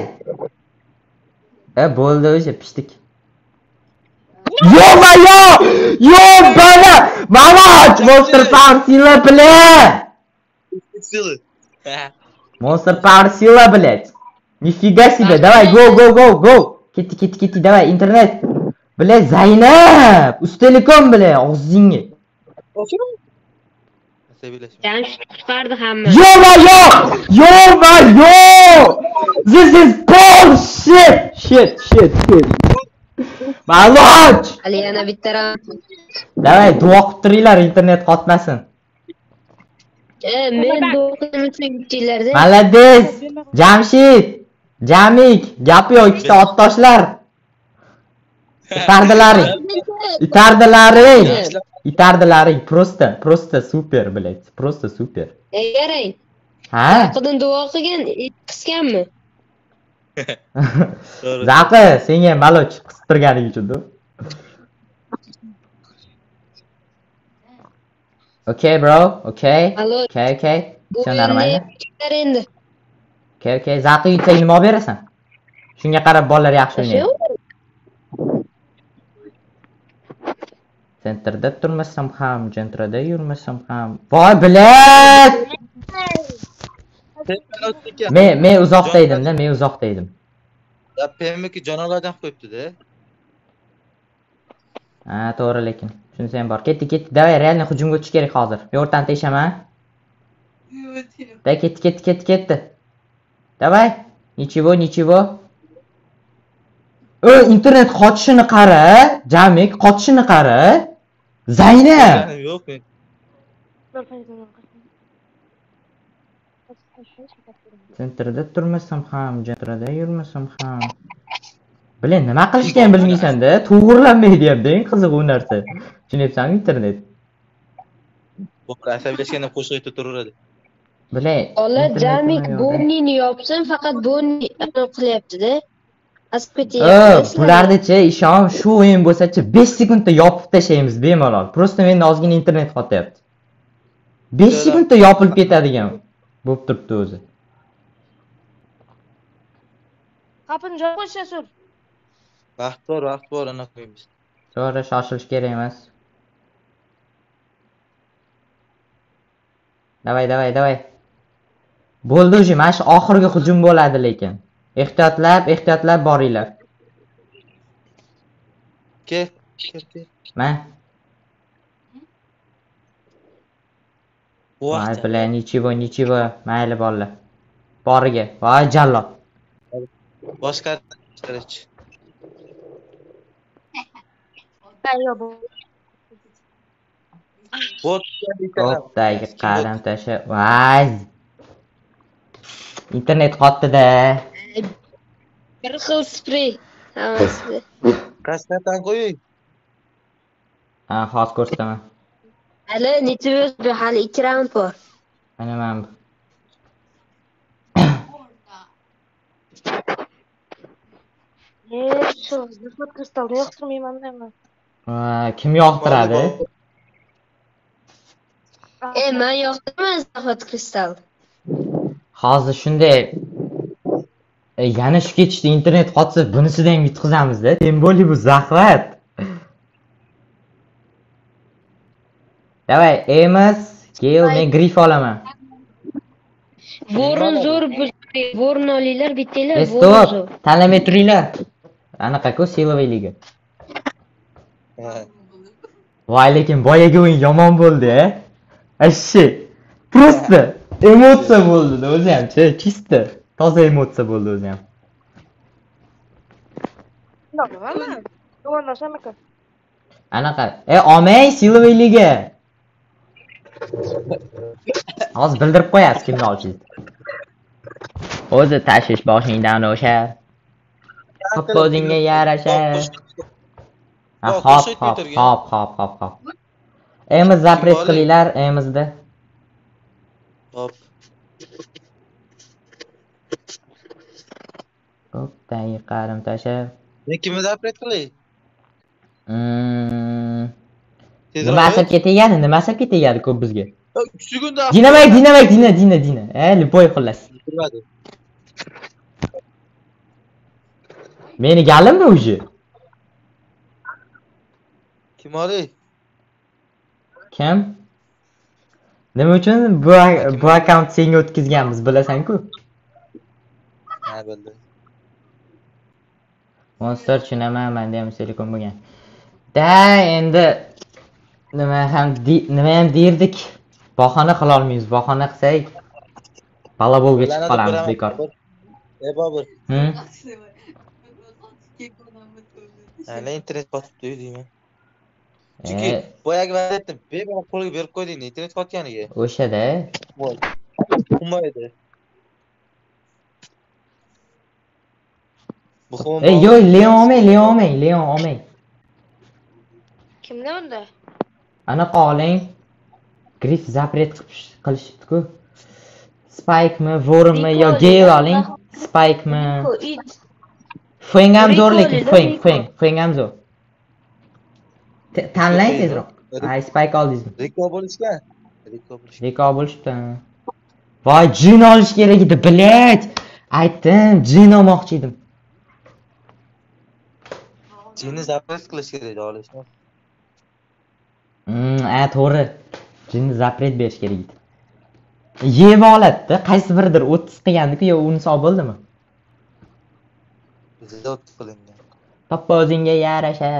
Bo'ldi o'sha pishdik. Yo'q, bana. Monster Power sila bilan. Sili. Monster Power sila, блядь. Нифига себе, давай, go. Ketdi, давай, internet. Блядь, Zaynab, Ustelecom, блядь, og'zingga. Jamshid qutqardi hamma. Yo'q. This is bullshit. Shit. Ma'lum. Hali yana bitta Davay, duo qilib turinglar, internet qotmasin. men do'qimchilarda. Malades. Jamshid. Jamik, gapi yo'q, ikkita ot toshlar. Itardilaring. Просто super, блядь. Просто super. Qarang. Ha? Qidan duo qilgan, qisganmi? Zaqi, senga maloch qistirganing uchun-da. Okay, bro. Okay. Sen nормально? Endi. Okay. Zaqi yutsa nima olib berasan? Shunga qarab bolalar yaxshi o'ynaydi. Sentrda turmasam ham, jentrada yurmasam ham. Voy, bilat! Men uzoqda edim-da, Ya PM'ki jonalardan qo'yibdi-da. Ha, to'g'ri lekin. Shunisi ham bor. Ketdi. Davay, realni hujumga o'tish kerak hozir. Men o'rtani teshaman. Davay, ketdi. Davay. Ничего. Internet qotishini qara. Jamik qotishini qara. Zaynab. Yo'q men. Sentrda turmasam ham, jentrada yurmasam ham. Bilen nima qilishgan bilmaysan-da, to'g'rilanmaydi ham-da, qiziq u narsa. Tushunyapsanmi internet? Bobur asabiylashganda qo'shiq aytib turaveradi. Bilen. Ola Jamik Bonnini yopsin, faqat Bonni qilyapti-da. Asib ketyapti. Bularni-chi, ishon, shu o'yin bo'lsa-chi 5 sekundda yopib tashlaymiz bemalol. Просто menda ozgina internet qotyapti. 5 sekundda yopilib ketadigan bo'lib turibdi o'zi. Qapini joy qo'ysa sur. Vaqt bor, ana qo'yamiz. To'g'ri, shoshilish kerak emas. Davay. Bo'ldi o'zi, mana shu oxirgi hujum bo'ladi lekin. Ehtiyotlab boringlar. Ket. Men. Voy, bilan ничего, mayli bolalar. Boriga. Voy, jallod. Boshqarish. O'tdagi qadam tasha. Voy. Internet qotdi-da. Bir xil spray. Hammasi. Qasdan qo'ying. Ha, hozir ko'rsataman. Hali necha hali 2 raund bor. Mana men bu. Shu zahmat kristalni yoqtirmayman deyman. Kim yoqtiradi? Men yoqtiraman zahmat kristal. Hozir shunday yana shu ketishda internet qotsa bunisidan ham yutqizamiz-da. Tем более bu zahvat. Davay, Emas, Gale, men grif olaman. Vorun zo'r bo'ldi. Vorun olinglar, bittanglar. Stop, tanlamay turinglar. Anaqa-ku silovay liga. Voy, lekin boyagi o'yin yomon bo'ldi-a. Ashshi. Просто emotsiya bo'ldi-da o'zi ham-chi, чисто. Toza emotsiya bo'ldi o'zi ham. Nima? To'g'rilashamikan? Anaqa, olmay silovay liga. Hozir bildirib qo'yasiz kimni olishingizni. O'zi tashvish boshingdan o'sha. Hop o'zingga yarasha. Ha, hop. Emiz zapret qilinglar, emizda. Hop. Hop, daqiqarim tasha. Men kimni zapret qilay? Nima asabga tegadi ko'p bizga. 3 kunda. Dina. Lipoy xullas. Meni galimmi o'zi? Kim oli? Kim? Nima uchun bu akkaunt senga o'tkazganmiz, bilasan-ku? Ha, bildim. Monster tushunaman, menda ham silikon bo'lgan. Da, endi nima ham derdik. Bahona qila olmaymiz. Bahona qilsak, balabolga chiqib qolamiz bekor. Bobur. Hm? internet qotibdi deyman. Chunki boyaga aytdim, bemalol qo'lga berib qo'yding internet qotganiga. O'shada. Qilmaydi. Yo'q, Leon olmang. Kimda unda? Anaqa oling. Grif zapret qilishibdi-ku. Spike-mi, Wormmi yo Gale oling. Spike-mi? Feng ham zo'r lekin Feng ham zo'r. Tanlang tezroq. Ay, Spike oldingizmi? Reko bo'lishgan. Reko bo'lishibdi. Voy, jin olish kerak edi, bilet. Aytdim, jin olmoqchi edim. Jinni zapret qilish kerak edi olishni. To'g'ri. Jinni zapret berish kerak edi. Yeb oladi, qaysi biridir 30 qilgandiku, yo unisi olib bo'ldimi? Bizda 30 qilingan. Toppa o'zingga yarasha.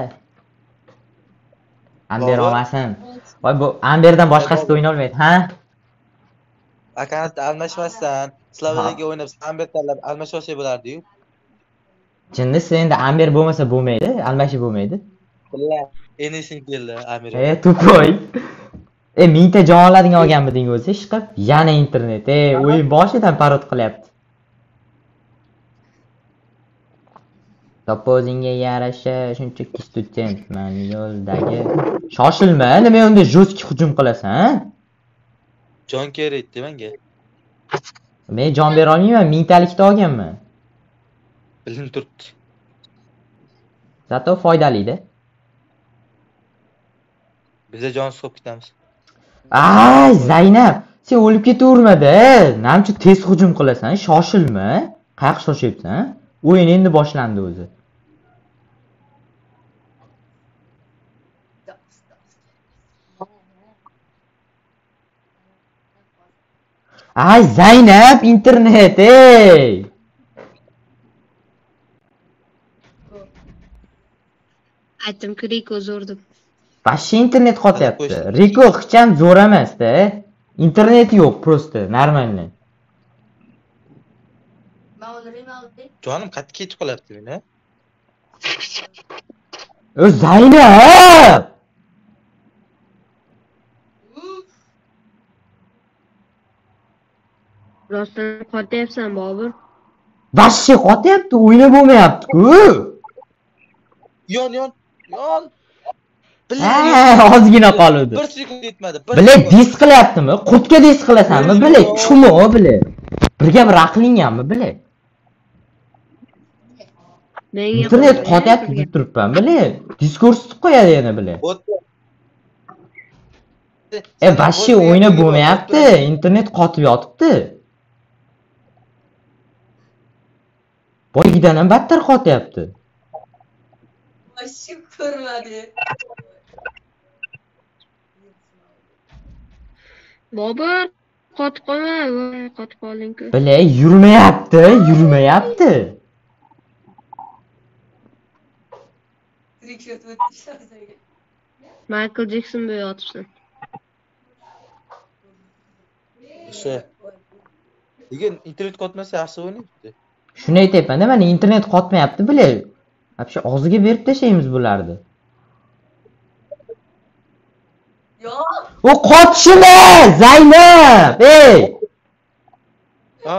Amber olmasin. Voy, bu Amberdan boshqasida o'yna olmaydi, ha? Akant almashmasdan, Slaviyga o'ynab Amber tanlab almashsa bo'lardi-yu. Jinni sen endi Amber bo'lmasa bo'lmaydi, almashib bo'lmaydi. Billah, enising keldi Amber. Tupoy. 1000 ta jon oladigan olganmiding o'zi ishqib? Yana internet. O'yin boshidan parod qilyapti. Toppa o'zingga yarasha, shunchaki studentman yo'ldagi. Shoshilma, nima unda jo'ski hujum qilasan? Jon kerak menga. Men jon bera olmayman, 1000 talikda olganman. Bilinib turibdi. Zato foydali-da. Bizda jon so'p ketamiz. Ay, Zaynab, sen o'lib ketaverma-da. Namchi tez hujum qilasan, shoshilma. Qayoqqa shoshyapsan? O'yin endi boshlandi o'zi. Ay, Zaynab, internet, Aytdim-ku, Riko zo'r deb. Vashshi internet qotyapti. Riko hicham zo'r emas-da. Internet yo'q, prosta, normalni. Jonim qattiq ketib qolyapti meni. Zaynab! Rostdan qotyapsan, Bobur. Vashshi qotyapti, o'ynab bo'lmayapti-ku. Yon. Ozgina qoldi. 1 sekund yetmadi. Bilek dis qilyaptimi? Qurtga dis qilasanmi? Bilek, chumo bilek. Birga bir aqlingami bilek? Internet qotyapti deb turibman, bilek. Discord qo'yadi yana bilek. Vashshi o'ynab bo'lmayapti, internet qotib yotibdi. Boygidan ham battar qotyapti. Vashshi ko'rmadi. Bobur, qotib qolma, qotib qolding-ku. Bilay, yurmayapti. Michael Jackson bo'yi yotibsan. O'sha. Lekin internet qotmasa yaxshi o'ynaydi. Shuni aytayapman-da, mana internet qotmayapti, bilay. Вообще og'ziga berib tashlaymiz bularni. Yo'q. O qotishimi, Zaynab! Ha?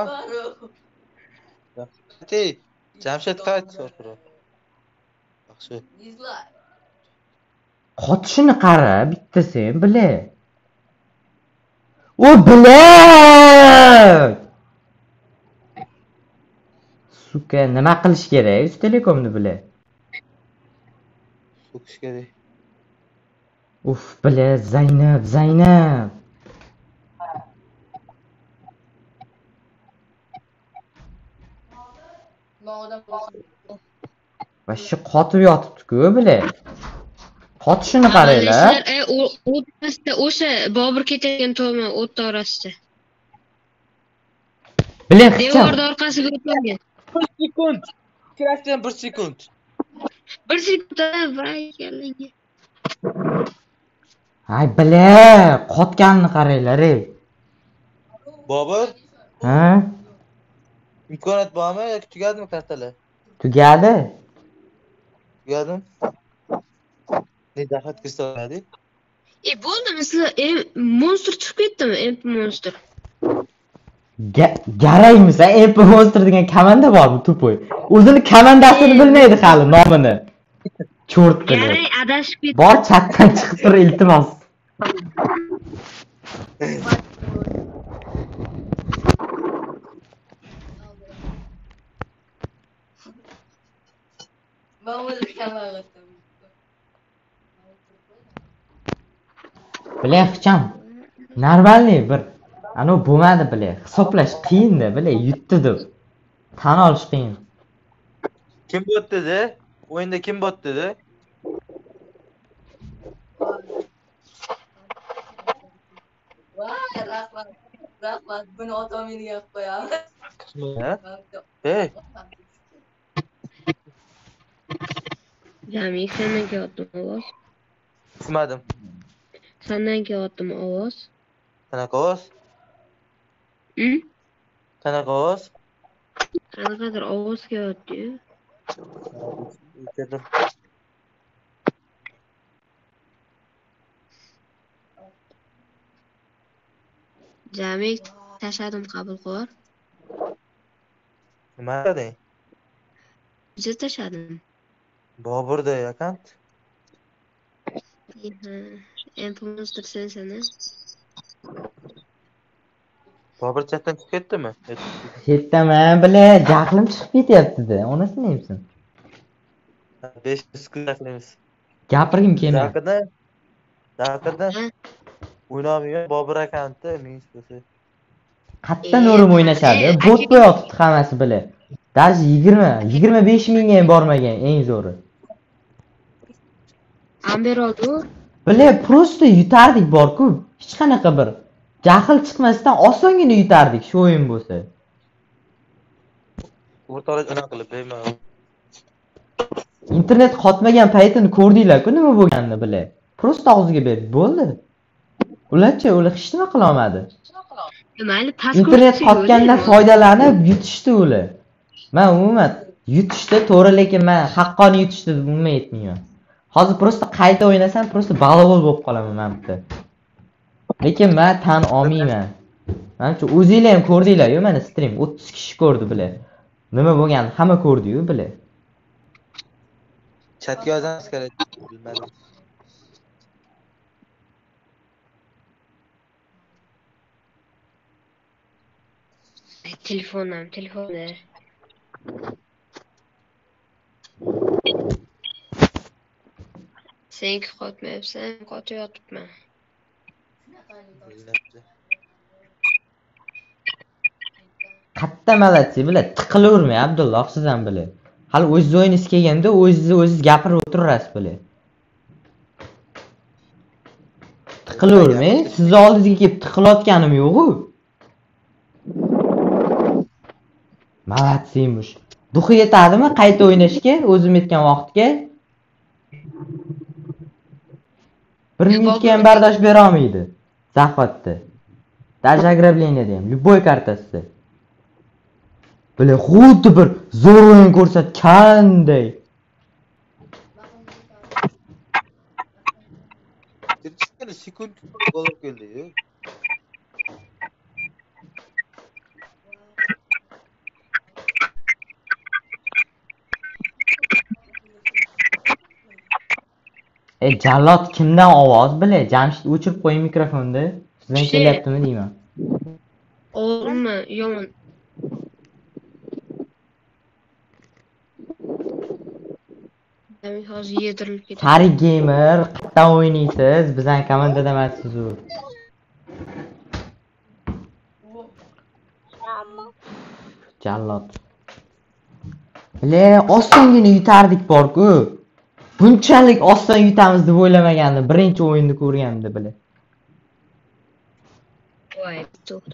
Ati, Jamshid qayt so'rqiro. Yaxshi. Qotishini qara, bitta sen bile. O bilak! Suka, nima qilish kerak? Uz Telekomni bile. So'kish kerak. Uf, bile, Zaynab. Va shu qotib yotibdi-ku, bile. Qotishini qaranglar. O'rtasida o'sha Bobur ketayotgan to'mi o'tda orasida. Bile, Devorni orqasiga o'tmagan. 1 sekund. Kirashdan 1 sekund. 1 sekundda voy yalanga. Hay, bile, qotganini qaranglar, ey. Bobur, Ha? imkoniyat bormi yoki tugadimi kartalar? Tugadi. Tugadim. Ne dahat kirsalardi? Bo'ldimi sizlar monster chiqib ketdimi? Monster. Garaymiz, MP Monster degan komanda bormi, tupoy? O'zini komandasini bilmaydi hali nomini. Cho'rt qilib. Garay adashib ketdi. Bor chatdan chiqib tur, iltimos. Bilay, xicham. Normalniy bir. Ano bo'lmadi, bilay. Hisoblash qiyin-da, bilay, yutdi deb. Tan olish qiyin. Kim bot dedi? O'yinda kim bot dedi? Rahmat. Buni otamga yap qo'yamiz. Ha? Hey, Jamik sendan kelyaptimi ovoz? tushmadim. Sendan kelyaptimi ovoz? Qanaqa ovoz? Qanaqa ovoz? Qanaqadir ovoz kelyapti-yu. O'chirdim. Jamik tashladim qabul qil. Nima deding? Biza tashladim. Boburda akant. Monster sensani. Bobur chatdan chiqib ketdimi? Ketdaman, bilay, jahlim chiqib ketyapti-da. Onasini neymisan? 5 kun taqlaymiz. Gapirgim kelmayapti. Daqida o'ynamıyor Bobur akantda minus bo'lsa. Qatdan o'rim o'ynashadi. Bot qo'yapti hammasi bilay. Даже 25 mingga ham bormagan eng zo'ri. Amber oldu. Bilay, prosta yutardik bor-ku. Hech qanaqa bir jahl chiqmasdan osongina yutardik shu o'yin bo'lsa. O'rtoqlar unaqa qilib bemalol. Internet qotmagan paytini ko'rdinglar-ku nima bo'lganini bilay. Prosta og'ziga berdi, bo'ldi. Ularchi ular hech nima qila olmadi. Mayli past Internet qotgandan foydalanib yutishdi ular. Men umuman yutishdi, to'g'ri, lekin men haqqoni yutishdi deb umuman aytmayman. Hozir prosta qayta o'ynasam, prosta balavoz bo'lib qolaman men bitta. Lekin men tan olmayman. Menimcha o'zinglar ham ko'rdinglar-ku, mana stream 30 kishi ko'rdi bilay. Nima bo'lganini hamma ko'rdi-yu bilay. Chatga yozamiz kerak, bilmadim. Telefonda. Senki qotmayapsan, qotayotibman. Qatta malatsi bilay, tiqilavermay Abdulloh sizdan bilay. Hali o'zingiz o'yingiz kelganda o'zingiz gapirib o'tirasiz bilay. Tiqilavermay, sizni oldingizga kelib tiqilayotganim yo'q-ku. Malatsiymush. Duxi yetadimi qayta o'ynashga, o'zim aytgan vaqtga? 1 minutga ham bardosh bera olmaydi. Zaxotda. Даже ограбленияda ham, любой kartasida. Bilay, xuddi bir zo'r o'yin ko'rsatganday. Bir sekund gol keldi. Jallod kimdan ovoz bilay? Jamshid o'chirib qo'ying mikrofonni. Sizdan Şey- kelyaptimi deyman. Oğlum yomon. Demek hozir yedirilib ketadi. Sari gamer, qayerdan o'ynaysiz? Bizning komandada emassiz u. Jallod. Osongina yutardik bor-ku. Bunchalik oson yutamiz deb o'ylamagandim. Birinchi o'yinni ko'rganimda bile. Voy, to'g'ri.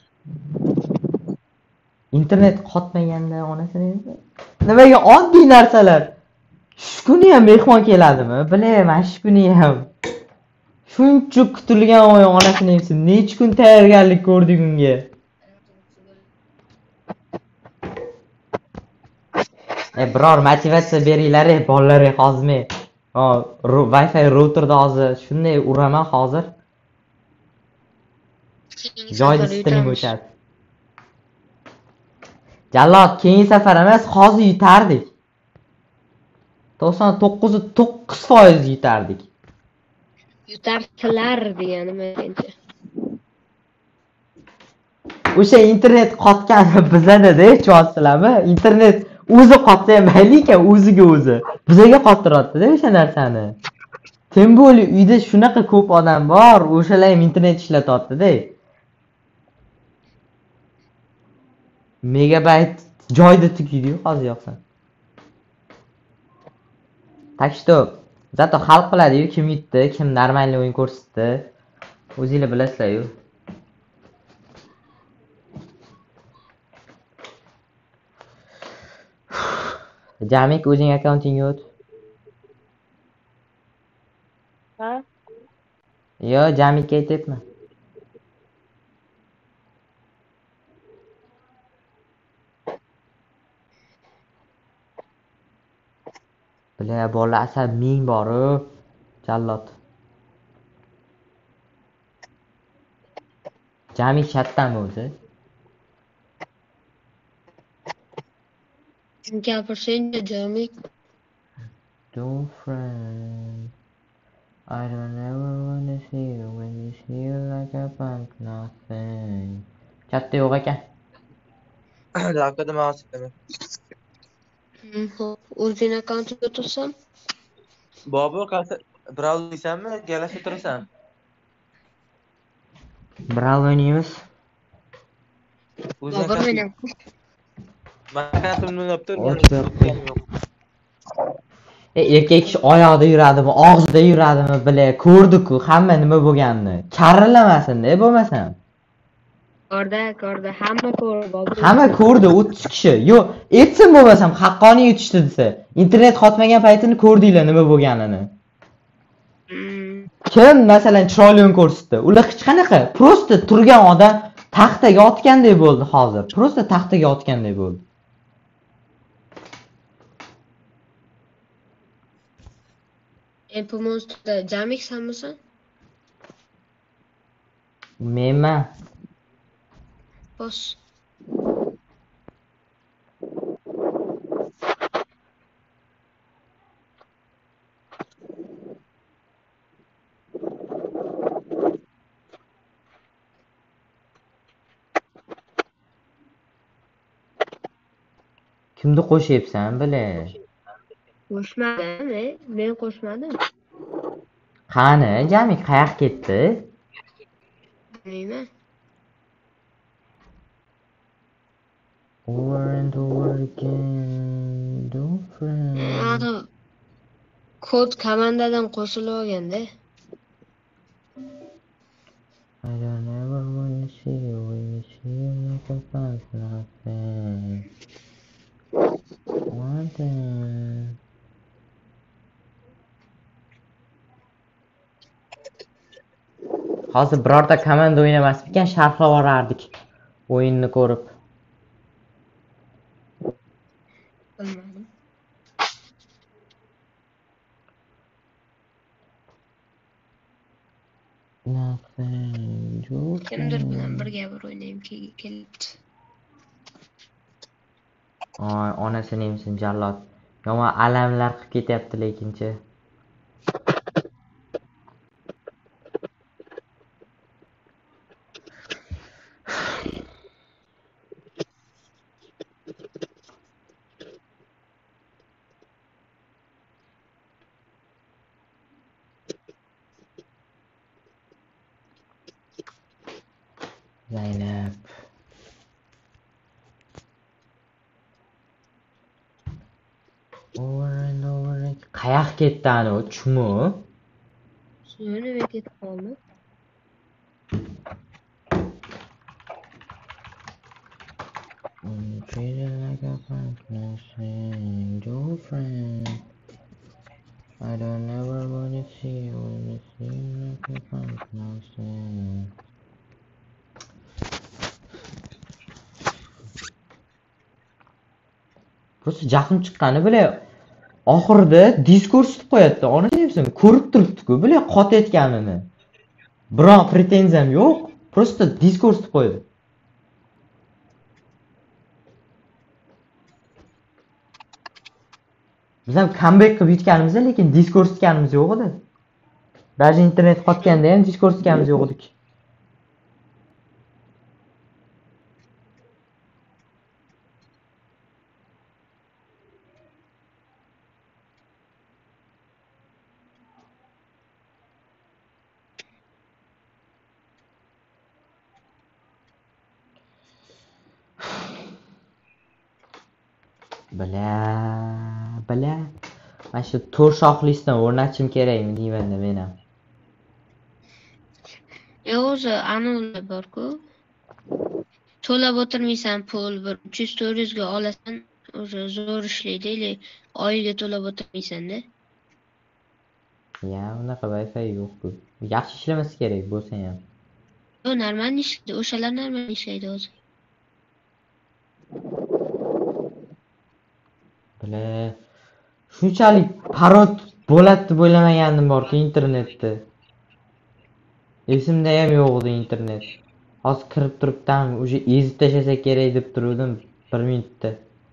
Internet qotmaganda onasini nimaga oddiy narsalar. Shu kuni ham mehmon keladimi? Bilaman, shu kuni ham. Shuncha kutilgan o'yin onasini hepsi. Necha kun tayyorgarlik ko'rdik unga. Biror motivatsiya beringlar, bolalar hozir. Wi-Fi routerda hozir shunday uraman hozir. Joyda stream o'chadi. Jallod, keyingi safar emas, hozir yutardik. 99.9% yutardik. Yutarsalar deganim endi. O'sha internet qotgani bizada-da, tushunasizlarmi? Internet o'zi qotsa ham mayli ekan, o'ziga o'zi. Bizga qottiradi-da o'sha narsani. Kim bo'li uyda shunaqa ko'p odam bor, o'shalar ham internet ishlatyapti-da. Megabayt joyda tugaydi-yu hozir yoqsan. Так что, zato hal qiladi-yu, kim yutdi, kim normalniy o'yin ko'rsatdi. O'zingizlar bilasizlar-yu. Jamik, o'zing akkauntingga o't. Ha? Yo, Jamikka aytyapman. Bile bola asab ming boru Jallod. Jamik chatdanmi o'zi? Gapirsangiz Jamik. Don't friend. I don't ever wanna see you when you see you like a punk nothing. Chatda yo'q ekan. Dakikada ma'lum. Hop, o'zing akkauntiga o'tirsam. Bobur qaysi browser deysanmi, galashib turasan? Bravo o'ynaymiz. Bobur o'ynab. Makatimni o'ynab tur. Erkak kishi oyoqda yuradimi, og'zida yuradimi, bile ko'rdi-ku hamma nima bo'lganini. Karrilamasin-da bo'lmasam. Ko'rdi, hamma ko'rdi Bobur. Hamma ko'rdi, 30 kishi. Yo, etsin bo'lmasam haqqoniy yutishdi desa. Internet qotmagan paytini ko'rdinglar nima bo'lganini. Kim masalan chiroyli o'yin ko'rsatdi? Ular hech qanaqa, prosta turgan odam taxtaga otganday bo'ldi hozir. Prosta taxtaga otganday bo'ldi. Monsterda Jamik sanmisan? Menman. Bos. Kimni qo'shyapsan, bile? Qo'shmadim, men qo'shmadim. Qani, Jamik qayoqqa ketdi? Bilmayman. Over and over again, don't friend. Kod komandadan qo'shilib olganda. I don't ever wanna see you when you see you like a punk nothing. One thing. Hozir birorta komanda o'ynamas ekan, sharhlab yuborardik o'yinni ko'rib. Bilmadim. Nothing. Kimdir bilan birga bir o'ynayim kelibdi. Oy, onasini emsin Jallod. Yomon alamlar qilib ketyapti lekinchi. o'ynab. Over and over again. Qayoqqa ketdi ani u chumu? Nima ketib qoldi? Treat it like a partnership, girlfriend. I don't ever wanna see you when you see like a partnership. Просто jahlim chiqqani bile oxirida Discord tutib qo'yapti. Ona deyapsan, ko'rib turibdi-ku, bile qotayotganini. Biroq pretenziyam yo'q. Просто Discord tutib qo'ydi. Biz ham comeback qilib yutganimiz, lekin Discord tutganimiz yo'q edi. Даже internet qotganda ham Discord tutganimiz yo'q edi. Bala. Mana shu to'rt shoxlisdan o'rnatishim kerakmi deyman-da men ham. O'zi anavlar bor-ku. To'lab o'tirmaysan pul bir 300-400 ga olasan, o'zi zo'r ishlaydi, oyiga to'lab o'tirmaysan-da. Ya, unaqa Wi-Fi yo'q-ku. Yaxshi ishlamasa kerak bo'lsa ham. Yo, normal ishlaydi, o'shalar normal ishlaydi o'zi. Bala, shunchalik parod bo'ladi deb o'ylamagandim borku internetda. Esimda ham yo'q edi internet. Hozir kirib turibdan, уже ezib tashlasa kerak deb turdim 1 minutda.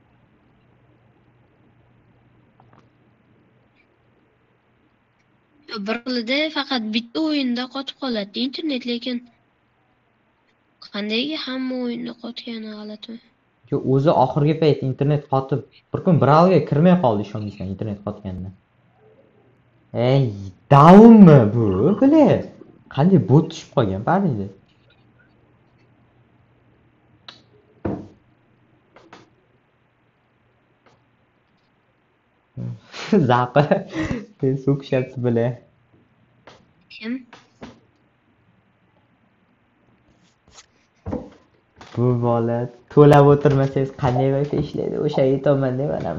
Bir xilida faqat bitta o'yinda qotib qoladi internet, lekin qandayga hamma o'yinda qotgani g'alati. Yo, o'zi oxirgi payt internet qotib, bir kun brauga kirmay qoldi ishonmaysan internet qotganida. Ey, downmi bu? Bile. Qanday bot tushib qolgan parinda. Zaqa. Sen so'kishyapti bile. Kim? Bu bola to'lab o'tirmasangiz qanday Wi-Fi ishlaydi? O'sha aytaman deyman.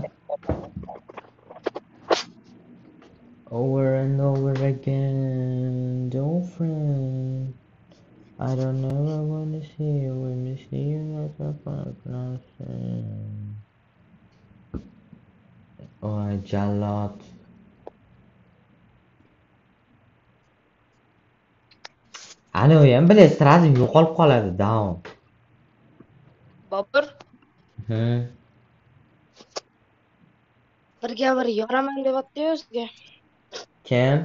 Over and over again, girlfriend. I don't ever wanna see you when you see you like a partner. Oh, jallod. Ani u ham bile sразу yo'qolib qoladi, down. Bobur, birga bir yoraman deyapti o'ziga. Kim?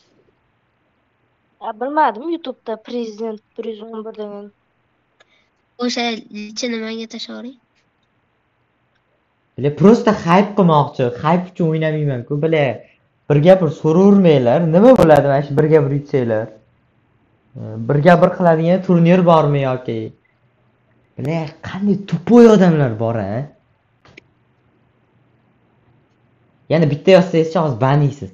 Bilmadim, YouTube'da Prezident 111 degan. O'sha lichini menga tashlavering. Bile prosta hype qilmoqchi, hype uchun o'ynamayman-ku, bile birga bir so'ravermanglar, nima bo'ladi mana shu birga bir yutsanglar. Birga bir qiladigan turnir bormi yoki? Bile qanday tupoy odamlar bor-a? Yana bitta yozsangiz-chi hozir baniysiz.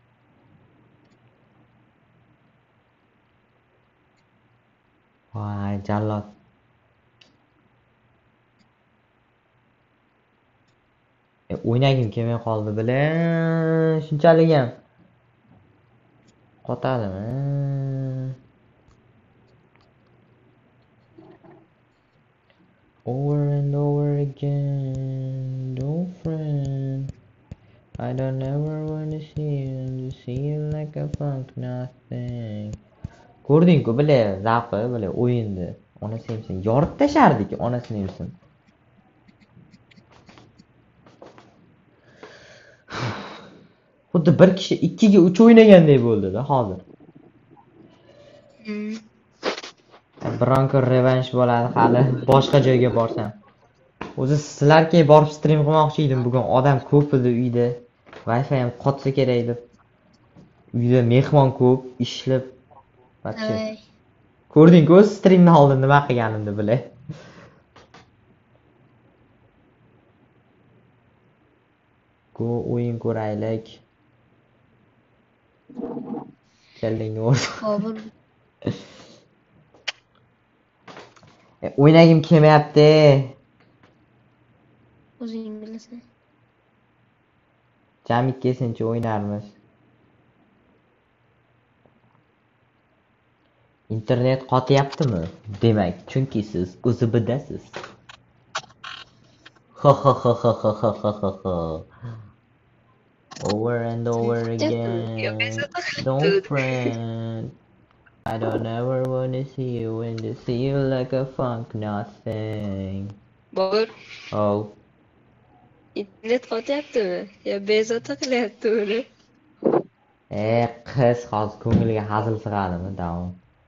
Voy, jallod. O'ynagim kelmay qoldi bile. Shunchalik ham qotadimi? Over and over again, girlfriend. I don't ever wanna see you like a funk nothing. Ko'rding-ku bile, zavqi bile o'yindi. Onasi ham sen yorib tashardik, onasini ham. Xuddi bir kishi 2 ga 3 o'ynagandek bo'ldi-da hozir. Biron kun revansh bo'ladi hali boshqa joyga borsam. O'zi sizlarga borib stream qilmoqchi edim bugun. Odam ko'p edi uyda. Wi-Fi ham qotsa kerak deb. Uyda mehmon ko'p, ishlab. Ko'rding-ku o'z streamni oldin nima qilganimni bilay. Go o'yin ko'raylik. Kelding o'z. Bobur O'ynagim kelmayapti. o'zing bilasan. Jamik kelsinchi o'ynarmiz. Internet qotyaptimi? Demak, chunki siz o'zibidasiz. Ha ha ha ha ha ha ha ha ha. Over and over again. Don't friend. I don't ever wanna see you and to see you like a funk nothing. Bobur, Oh, internet qotyaptimi? Yo bezovta qilyapti uni. qiz hozir ko'ngliga hazil sig'adimi? Davom.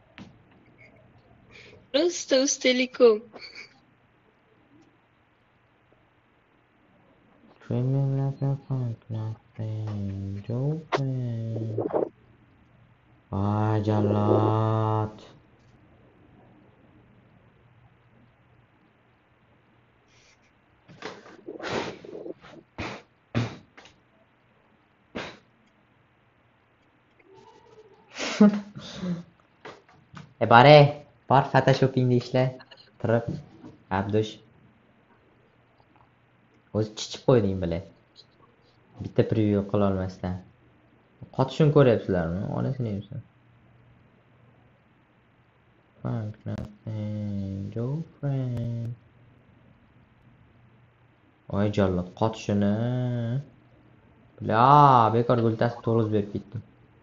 Просто Telekom. Dreaming like a funk nothing. Don't friend. Jallod. Bor Photoshop'ingni ishla. Turib. Abdush. O'zi chichib qo'yding bilay. Bitta preview qila olmasdan. Qotishini ko'ryapsizlarmi? Onasini yemsan. Funk nothing. Girlfriend. Voy jallod, qotishini. Bla, bekor gultasi to'g'riz berib ketdim.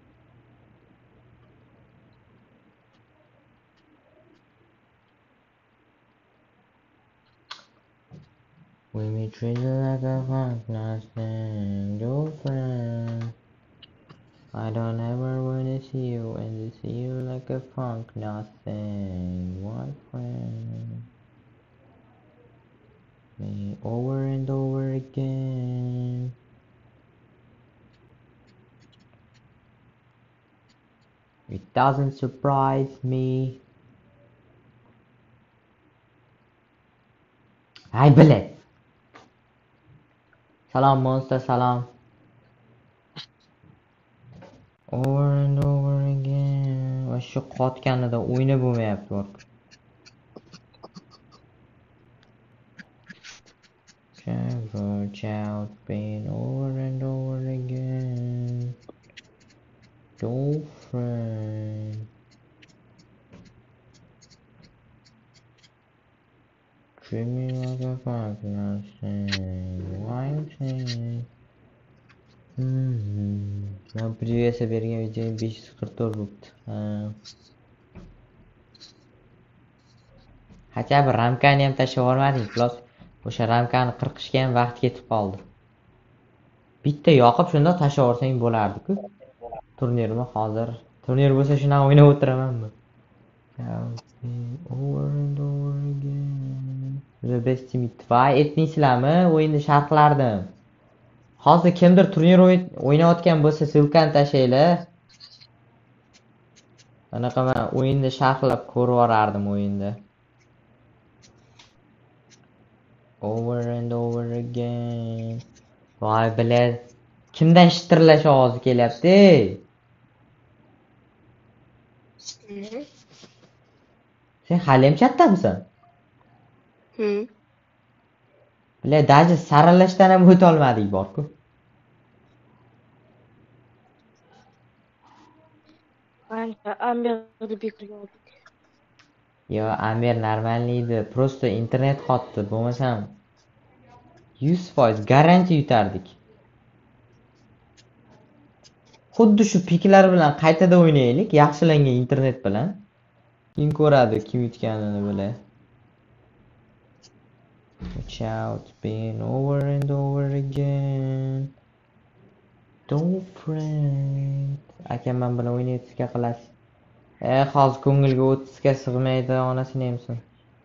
We may treat you like a funk nothing. Girlfriend. I don't ever wanna see you and to see you like a funk nothing. What friend? Me over and over again. It doesn't surprise me. Ay bilay. Salam monster, salam. Over and over again. Va shu qotganida o'yini bo'lmayapti bor. Child pain over and over again. Girlfriend. Treat me like a fuck nothing. Why you saying? Ben priviyasi bergan video 544 bo'libdi. Hacha bir ramkani ham tashlab olmading, plus o'sha ramkani qirqishga ham vaqt ketib qoldi. Bitta yoqib shunda tashlab olsang bo'lardi-ku. Turnirmi hozir? Turnir bo'lsa shunaqa o'ynab o'tiramanmi? Over and over again. The best team va aytmaysizlarmi? O'yinni sharhlardim. Hozir kimdir turnir o'ynayotgan bo'lsa, silkani tashlaylar. Anaqa men o'yinni sharhlab ko'rib borardim o'yinda. Over and over again. Voy bilay. Kimdan shitirlash ovozi kelyapti? Sen hali ham chatdamisan? Bilay, daji saralashdan ham o'ta olmadik bor-ku. Ancha Amirni bekorga oldik. Yo, Amir normalniy edi. Просто internet qotdi. Bo'lmasam 100% garantiya yutardik. Xuddi shu piklar bilan qaytada o'ynaylik, yaxshilangan internet bilan. Kim ko'radi, kim yutganini bilay. Watch out, been over and over again. Don't friend. Akam men bilan o'ynayotishga qilasiz. Hozir ko'ngilga 30 ga sig'maydi, onasini yemsin.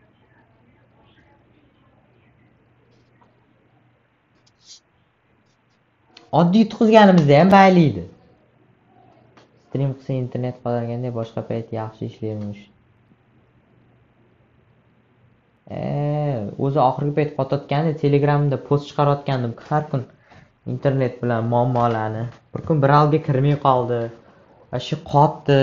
Oddiy tutqizganimizda ham baylaydi. Stream qilsa internet qolganda boshqa payt yaxshi ishlaymish. o'zi oxirgi payt qotayotgandi, Telegramda post chiqarayotgandim har kun internet bilan muammolarni. Bir kun bir alga kirmay qoldi. Va shu qotdi.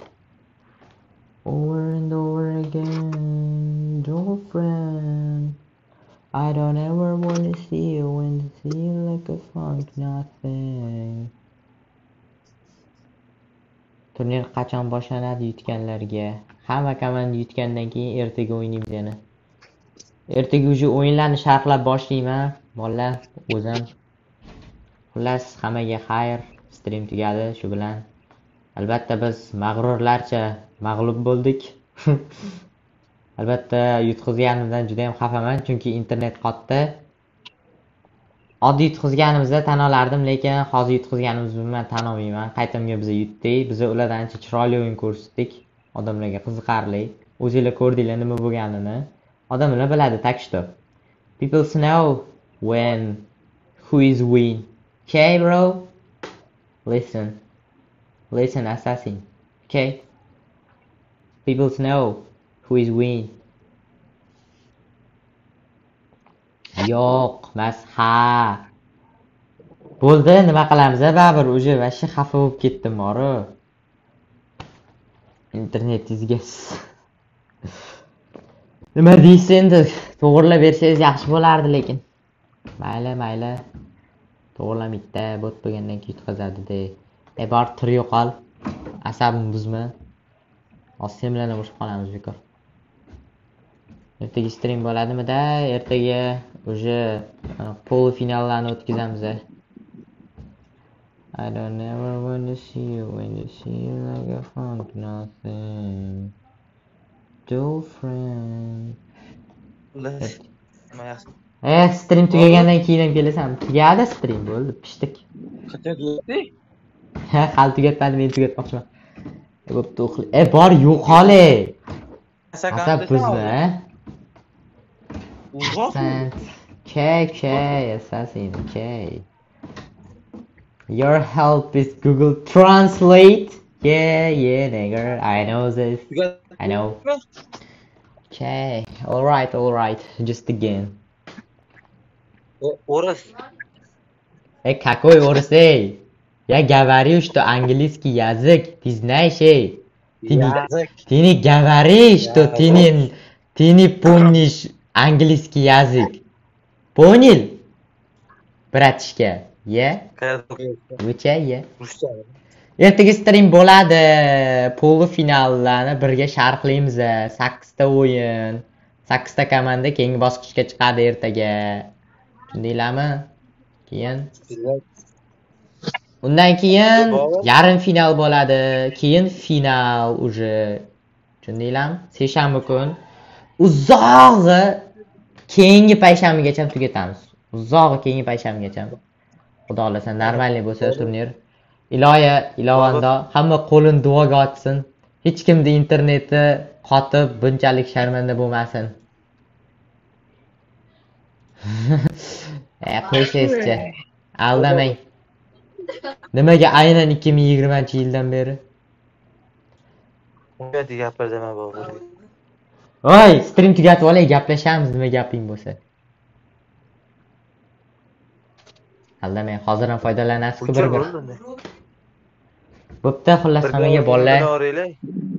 Over and over again, girlfriend. I don't ever wanna see you when you see you like a funk nothing. Turnir qachon boshlanadi yutganlarga? Hamma komanda yutgandan keyin ertaga o'ynaymiz yana. Ertaga уже o'yinlarni sharhlab boshlayman. Bolalar, o'zim. Xullas, hammaga xayr. Stream tugadi shu bilan. Albatta biz mag'rurlarcha mag'lub bo'ldik. Albatta yutqizganimdan juda ham xafaman, chunki internet qotdi. Oddiy yutqizganimizda tan olardim, lekin hozir yutqizganimizni bilmay tan olmayman. Qaytamga biz yutdik. Biz ulardan ancha chiroyli o'yin ko'rsatdik. Odamlarga qiziqarli. O'zingizlar ko'rdinglar nima bo'lganini. Odamlar biladi, tak что. People know when who is win. Okay, bro? Listen. Listen, assassin. Okay? People know who is win. Yo'q, mas ha. Bo'ldi, nima qilamiz baribir, уже vashi xafa bo'lib ketdim, moro. Internetingizga. Nima deysiz endi? To'g'rilab bersangiz yaxshi bo'lardi, lekin. Mayli. To'g'rilamaydi, bot bo'lgandan keyin yutqazadi-da. Bor tur yo'qol. Asabim buzma. Sen bilan urushib qolamiz bekor. Ertaga stream bo'ladimi-da? Ertaga уже polfinallarni o'tkazamiz. I don't ever want to see you when you see you like a funk nothing. Girlfriend. Stream tugagandan keyin ham kelasan. Tugadi stream bo'ldi, pishdik. Qachon tugadi? Hali tugatmadi, men tugatmoqchiman. Bo'pti, uxla. Bor yo'qole. Asab buzma. Okay, assassin, okay. Your help is Google Translate. Yeah, nigger. I know this. I know. Okay, alright. Just again. Орыс. Какой орыс, эй? Я говорю, что английский язык. Ты знаешь, эй? Ты не говоришь, что ты не помнишь английский язык. Понял? Братишка, yeah? Учай, yeah? Ertaga stream bo'ladi. Polfinallarni birga sharhlaymiz. 8 ta o'yin, 8 ta komanda keyingi bosqichga chiqadi ertaga. Tushundinglarmi? Keyin undan keyin yarim final bo'ladi. Keyin final уже. Tushundinglarmi? Seshanba kun uzog'i keyingi payshanbagacha tugatamiz. Uzog'i keyingi payshanbagacha. Xudo xolasa normalniy bo'lsa turnir. Ilovanda hamma qo'lini duoga ochsin. Hech kimda interneti qotib bunchalik sharmanda bo'lmasin. Qo'ysangizchi. Aldamang. Nimaga aynan 2020-yildan beri? Unga gapir dema bobur. Voy, stream tugatib olay, gaplashamiz nima gaping bo'lsa. Aldamang, hozir ham foydalanasiz-ku bir-bir. Bo'pti, xullas hammaga bolalar.